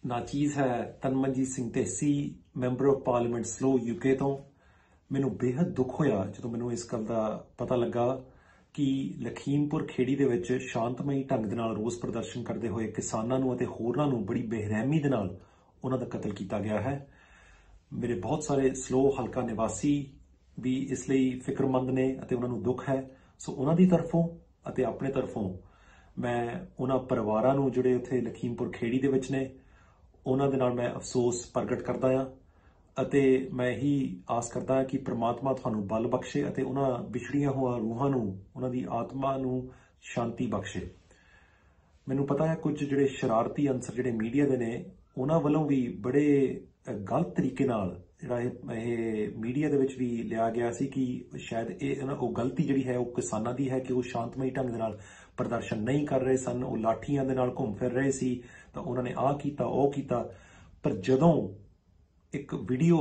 ਨਾਚੀਜ਼ ਹੈ Tanmanjeet Singh Dhesi member of parliament Slough UK ਤੋਂ। ਮੈਨੂੰ ਬੇहद ਦੁੱਖ ਹੋਇਆ ਜਦੋਂ ਮੈਨੂੰ ਇਸ ਗੱਲ ਦਾ ਪਤਾ ਲੱਗਾ ਕਿ ਲਖੀਮਪੁਰ ਖੇੜੀ ਦੇ ਵਿੱਚ ਸ਼ਾਂਤਮਈ ਢੰਗ ਦੇ ਨਾਲ ਰੋਸ ਪ੍ਰਦਰਸ਼ਨ ਕਰਦੇ ਹੋਏ ਕਿਸਾਨਾਂ ਨੂੰ ਅਤੇ ਹੋਰਨਾਂ ਨੂੰ ਬੜੀ ਬੇਰਹਿਮੀ ਦੇ ਨਾਲ ਉਹਨਾਂ ਦਾ ਕਤਲ ਕੀਤਾ ਗਿਆ ਹੈ। ਮੇਰੇ ਬਹੁਤ ਸਾਰੇ ਸਲੋ ਹਲਕਾ ਨਿਵਾਸੀ ਵੀ ਇਸ ਲਈ ਫਿਕਰਮੰਦ ਨੇ ਅਤੇ ਉਹਨਾਂ ਨੂੰ ਦੁੱਖ ਹੈ। ਸੋ ਉਹਨਾਂ ਦੀ ਤਰਫੋਂ ਅਤੇ ਆਪਣੇ ਤਰਫੋਂ ਮੈਂ ਉਹਨਾਂ ਪਰਿਵਾਰਾਂ ਨੂੰ ਜਿਹੜੇ ਉੱਥੇ ਲਖੀਮਪੁਰ ਖੇੜੀ ਦੇ ਵਿੱਚ ਨੇ ਉਹਨਾਂ ਦੇ ਨਾਲ ਮੈਂ ਅਫਸੋਸ ਪ੍ਰਗਟ ਕਰਦਾ ਹਾਂ ਅਤੇ ਮੈਂ ਇਹੀ ਆਸ ਕਰਦਾ ਹਾਂ ਕਿ ਪ੍ਰਮਾਤਮਾ ਤੁਹਾਨੂੰ ਬਲ ਬਖਸ਼ੇ ਅਤੇ ਉਹਨਾਂ ਵਿਛੜੀਆਂ ਹੋਈਆਂ ਰੂਹਾਂ ਨੂੰ, ਉਹਨਾਂ ਦੀ ਆਤਮਾ ਨੂੰ ਸ਼ਾਂਤੀ ਬਖਸ਼ੇ। ਮੈਨੂੰ ਪਤਾ ਹੈ ਕੁਝ ਜਿਹੜੇ ਸ਼ਰਾਰਤੀ ਅੰਸਰ ਜਿਹੜੇ ਮੀਡੀਆ ਦੇ ਨੇ ਉਹਨਾਂ ਵੱਲੋਂ ਵੀ ਬੜੇ ਗਲਤ ਤਰੀਕੇ ਨਾਲ ਜਿਹੜਾ ਇਹ ਮੀਡੀਆ ਦੇ ਵਿੱਚ ਵੀ ਲਿਆ ਗਿਆ ਸੀ ਕਿ ਸ਼ਾਇਦ ਉਹ ਗਲਤੀ ਜਿਹੜੀ ਹੈ ਉਹ ਕਿਸਾਨਾਂ ਦੀ ਹੈ ਕਿ ਉਹ ਸ਼ਾਂਤਮਈ ਢੰਗ ਦੇ ਨਾਲ ਪ੍ਰਦਰਸ਼ਨ ਨਹੀਂ ਕਰ ਰਹੇ ਸਨ, ਉਹ ਲਾਠੀਆਂ ਦੇ ਨਾਲ ਘੁੰਮ ਫਿਰ ਰਹੇ ਸੀ ਤਾਂ ਉਹਨਾਂ ਨੇ ਆਹ ਕੀਤਾ ਉਹ ਕੀਤਾ। ਪਰ ਜਦੋਂ ਇੱਕ ਵੀਡੀਓ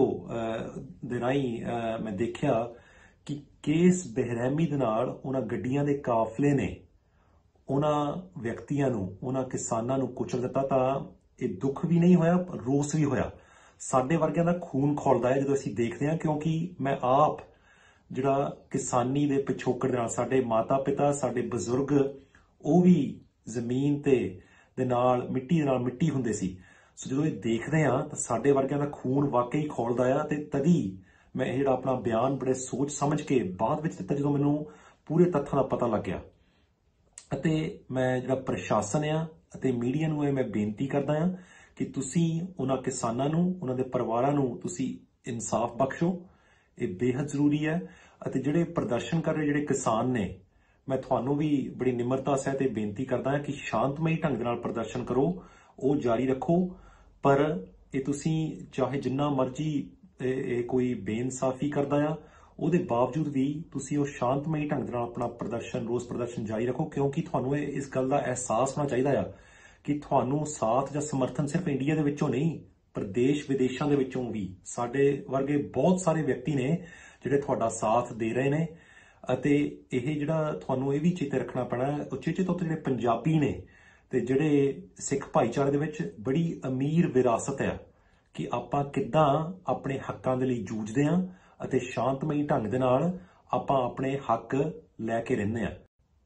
ਦੇ ਰਾਹੀਂ ਮੈਂ ਦੇਖਿਆ ਕਿ ਕਿਸ ਬੇਰਹਿਮੀ ਦੇ ਨਾਲ ਉਹਨਾਂ ਗੱਡੀਆਂ ਦੇ ਕਾਫਲੇ ਨੇ ਉਹਨਾਂ ਵਿਅਕਤੀਆਂ ਨੂੰ, ਉਹਨਾਂ ਕਿਸਾਨਾਂ ਨੂੰ ਕੁਚਲ ਦਿੱਤਾ, ਤਾਂ ਇਹ ਦੁੱਖ ਵੀ ਨਹੀਂ ਹੋਇਆ, ਰੋਸ ਵੀ ਹੋਇਆ। ਸਾਡੇ ਵਰਗਿਆਂ ਦਾ ਖੂਨ ਖੌਲਦਾ ਹੈ ਜਦੋਂ ਅਸੀਂ ਦੇਖਦੇ ਹਾਂ, ਕਿਉਂਕਿ ਮੈਂ ਆਪ ਜਿਹੜਾ ਕਿਸਾਨੀ ਦੇ ਪਿਛੋਕੜ ਦੇ ਨਾਲ, ਸਾਡੇ ਮਾਤਾ ਪਿਤਾ, ਸਾਡੇ ਬਜ਼ੁਰਗ ਉਹ ਵੀ ਜ਼ਮੀਨ ਦੇ ਨਾਲ ਮਿੱਟੀ ਹੁੰਦੇ ਸੀ। ਸੋ ਜਦੋਂ ਇਹ ਦੇਖਦੇ ਹਾਂ ਤਾਂ ਸਾਡੇ ਵਰਗਿਆਂ ਦਾ ਖੂਨ ਵਾਕਈ ਖੌਲਦਾ ਆ। ਤੇ ਤਦੀ ਮੈਂ ਇਹ ਜਿਹੜਾ ਆਪਣਾ ਬਿਆਨ ਬੜੇ ਸੋਚ ਸਮਝ ਕੇ ਬਾਅਦ ਵਿੱਚ ਦਿੱਤਾ ਜਦੋਂ ਮੈਨੂੰ ਪੂਰੇ ਤੱਥਾਂ ਦਾ ਪਤਾ ਲੱਗ ਗਿਆ। ਅਤੇ ਮੈਂ ਜਿਹੜਾ ਪ੍ਰਸ਼ਾਸਨ ਆ ਅਤੇ ਮੀਡੀਆ ਨੂੰ ਇਹ ਮੈਂ ਬੇਨਤੀ ਕਰਦਾ ਹਾਂ ਕਿ ਤੁਸੀਂ ਉਹਨਾਂ ਕਿਸਾਨਾਂ ਨੂੰ, ਉਹਨਾਂ ਦੇ ਪਰਿਵਾਰਾਂ ਨੂੰ ਤੁਸੀਂ ਇਨਸਾਫ ਬਖਸ਼ੋ। ਇਹ ਬੇहद ਜ਼ਰੂਰੀ ਹੈ। ਅਤੇ ਜਿਹੜੇ ਪ੍ਰਦਰਸ਼ਨ ਕਰ ਰਹੇ ਜਿਹੜੇ ਕਿਸਾਨ ਨੇ, ਮੈਂ ਤੁਹਾਨੂੰ ਵੀ ਬੜੀ ਨਿਮਰਤਾ ਸਹਿਤ ਤੇ ਬੇਨਤੀ ਕਰਦਾ ਹਾਂ ਕਿ ਸ਼ਾਂਤਮਈ ਢੰਗ ਦੇ ਨਾਲ ਪ੍ਰਦਰਸ਼ਨ ਕਰੋ, ਉਹ ਜਾਰੀ ਰੱਖੋ। ਪਰ ਇਹ ਤੁਸੀਂ ਚਾਹੇ ਜਿੰਨਾ ਮਰਜ਼ੀ ਇਹ ਕੋਈ ਬੇਇਨਸਾਫੀ ਕਰਦਾ ਆ, ਉਹਦੇ ਬਾਵਜੂਦ ਵੀ ਤੁਸੀਂ ਉਹ ਸ਼ਾਂਤਮਈ ਢੰਗ ਦੇ ਨਾਲ ਆਪਣਾ ਪ੍ਰਦਰਸ਼ਨ, ਰੋਸ ਪ੍ਰਦਰਸ਼ਨ ਜਾਰੀ ਰੱਖੋ, ਕਿਉਂਕਿ ਤੁਹਾਨੂੰ ਇਸ ਗੱਲ ਦਾ ਅਹਿਸਾਸ ਹੋਣਾ ਚਾਹੀਦਾ ਆ ਕਿ ਤੁਹਾਨੂੰ ਸਾਥ ਜਾਂ ਸਮਰਥਨ ਸਿਰਫ ਇੰਡੀਆ ਦੇ ਵਿੱਚੋਂ ਨਹੀਂ, ਪਰ ਦੇਸ਼ ਵਿਦੇਸ਼ਾਂ ਦੇ ਵਿੱਚੋਂ ਵੀ ਸਾਡੇ ਵਰਗੇ ਬਹੁਤ ਸਾਰੇ ਵਿਅਕਤੀ ਨੇ ਜਿਹੜੇ ਤੁਹਾਡਾ ਸਾਥ ਦੇ ਰਹੇ ਨੇ। ਅਤੇ ਇਹ ਜਿਹੜਾ ਤੁਹਾਨੂੰ ਇਹ ਵੀ ਚੇਤੇ ਰੱਖਣਾ ਪੈਣਾ, ਉਚੇਚੇ ਤੌਰ ਤੇ ਜਿਹੜੇ ਪੰਜਾਬੀ ਨੇ ਤੇ ਜਿਹੜੇ ਸਿੱਖ ਭਾਈਚਾਰੇ ਦੇ ਵਿੱਚ ਬੜੀ ਅਮੀਰ ਵਿਰਾਸਤ ਹੈ ਕਿ ਆਪਾਂ ਕਿੱਦਾਂ ਆਪਣੇ ਹੱਕਾਂ ਦੇ ਲਈ ਜੂਝਦੇ ਹਾਂ ਅਤੇ ਸ਼ਾਂਤਮਈ ਢੰਗ ਦੇ ਨਾਲ ਆਪਾਂ ਆਪਣੇ ਹੱਕ ਲੈ ਕੇ ਰਹਿੰਦੇ ਹਾਂ।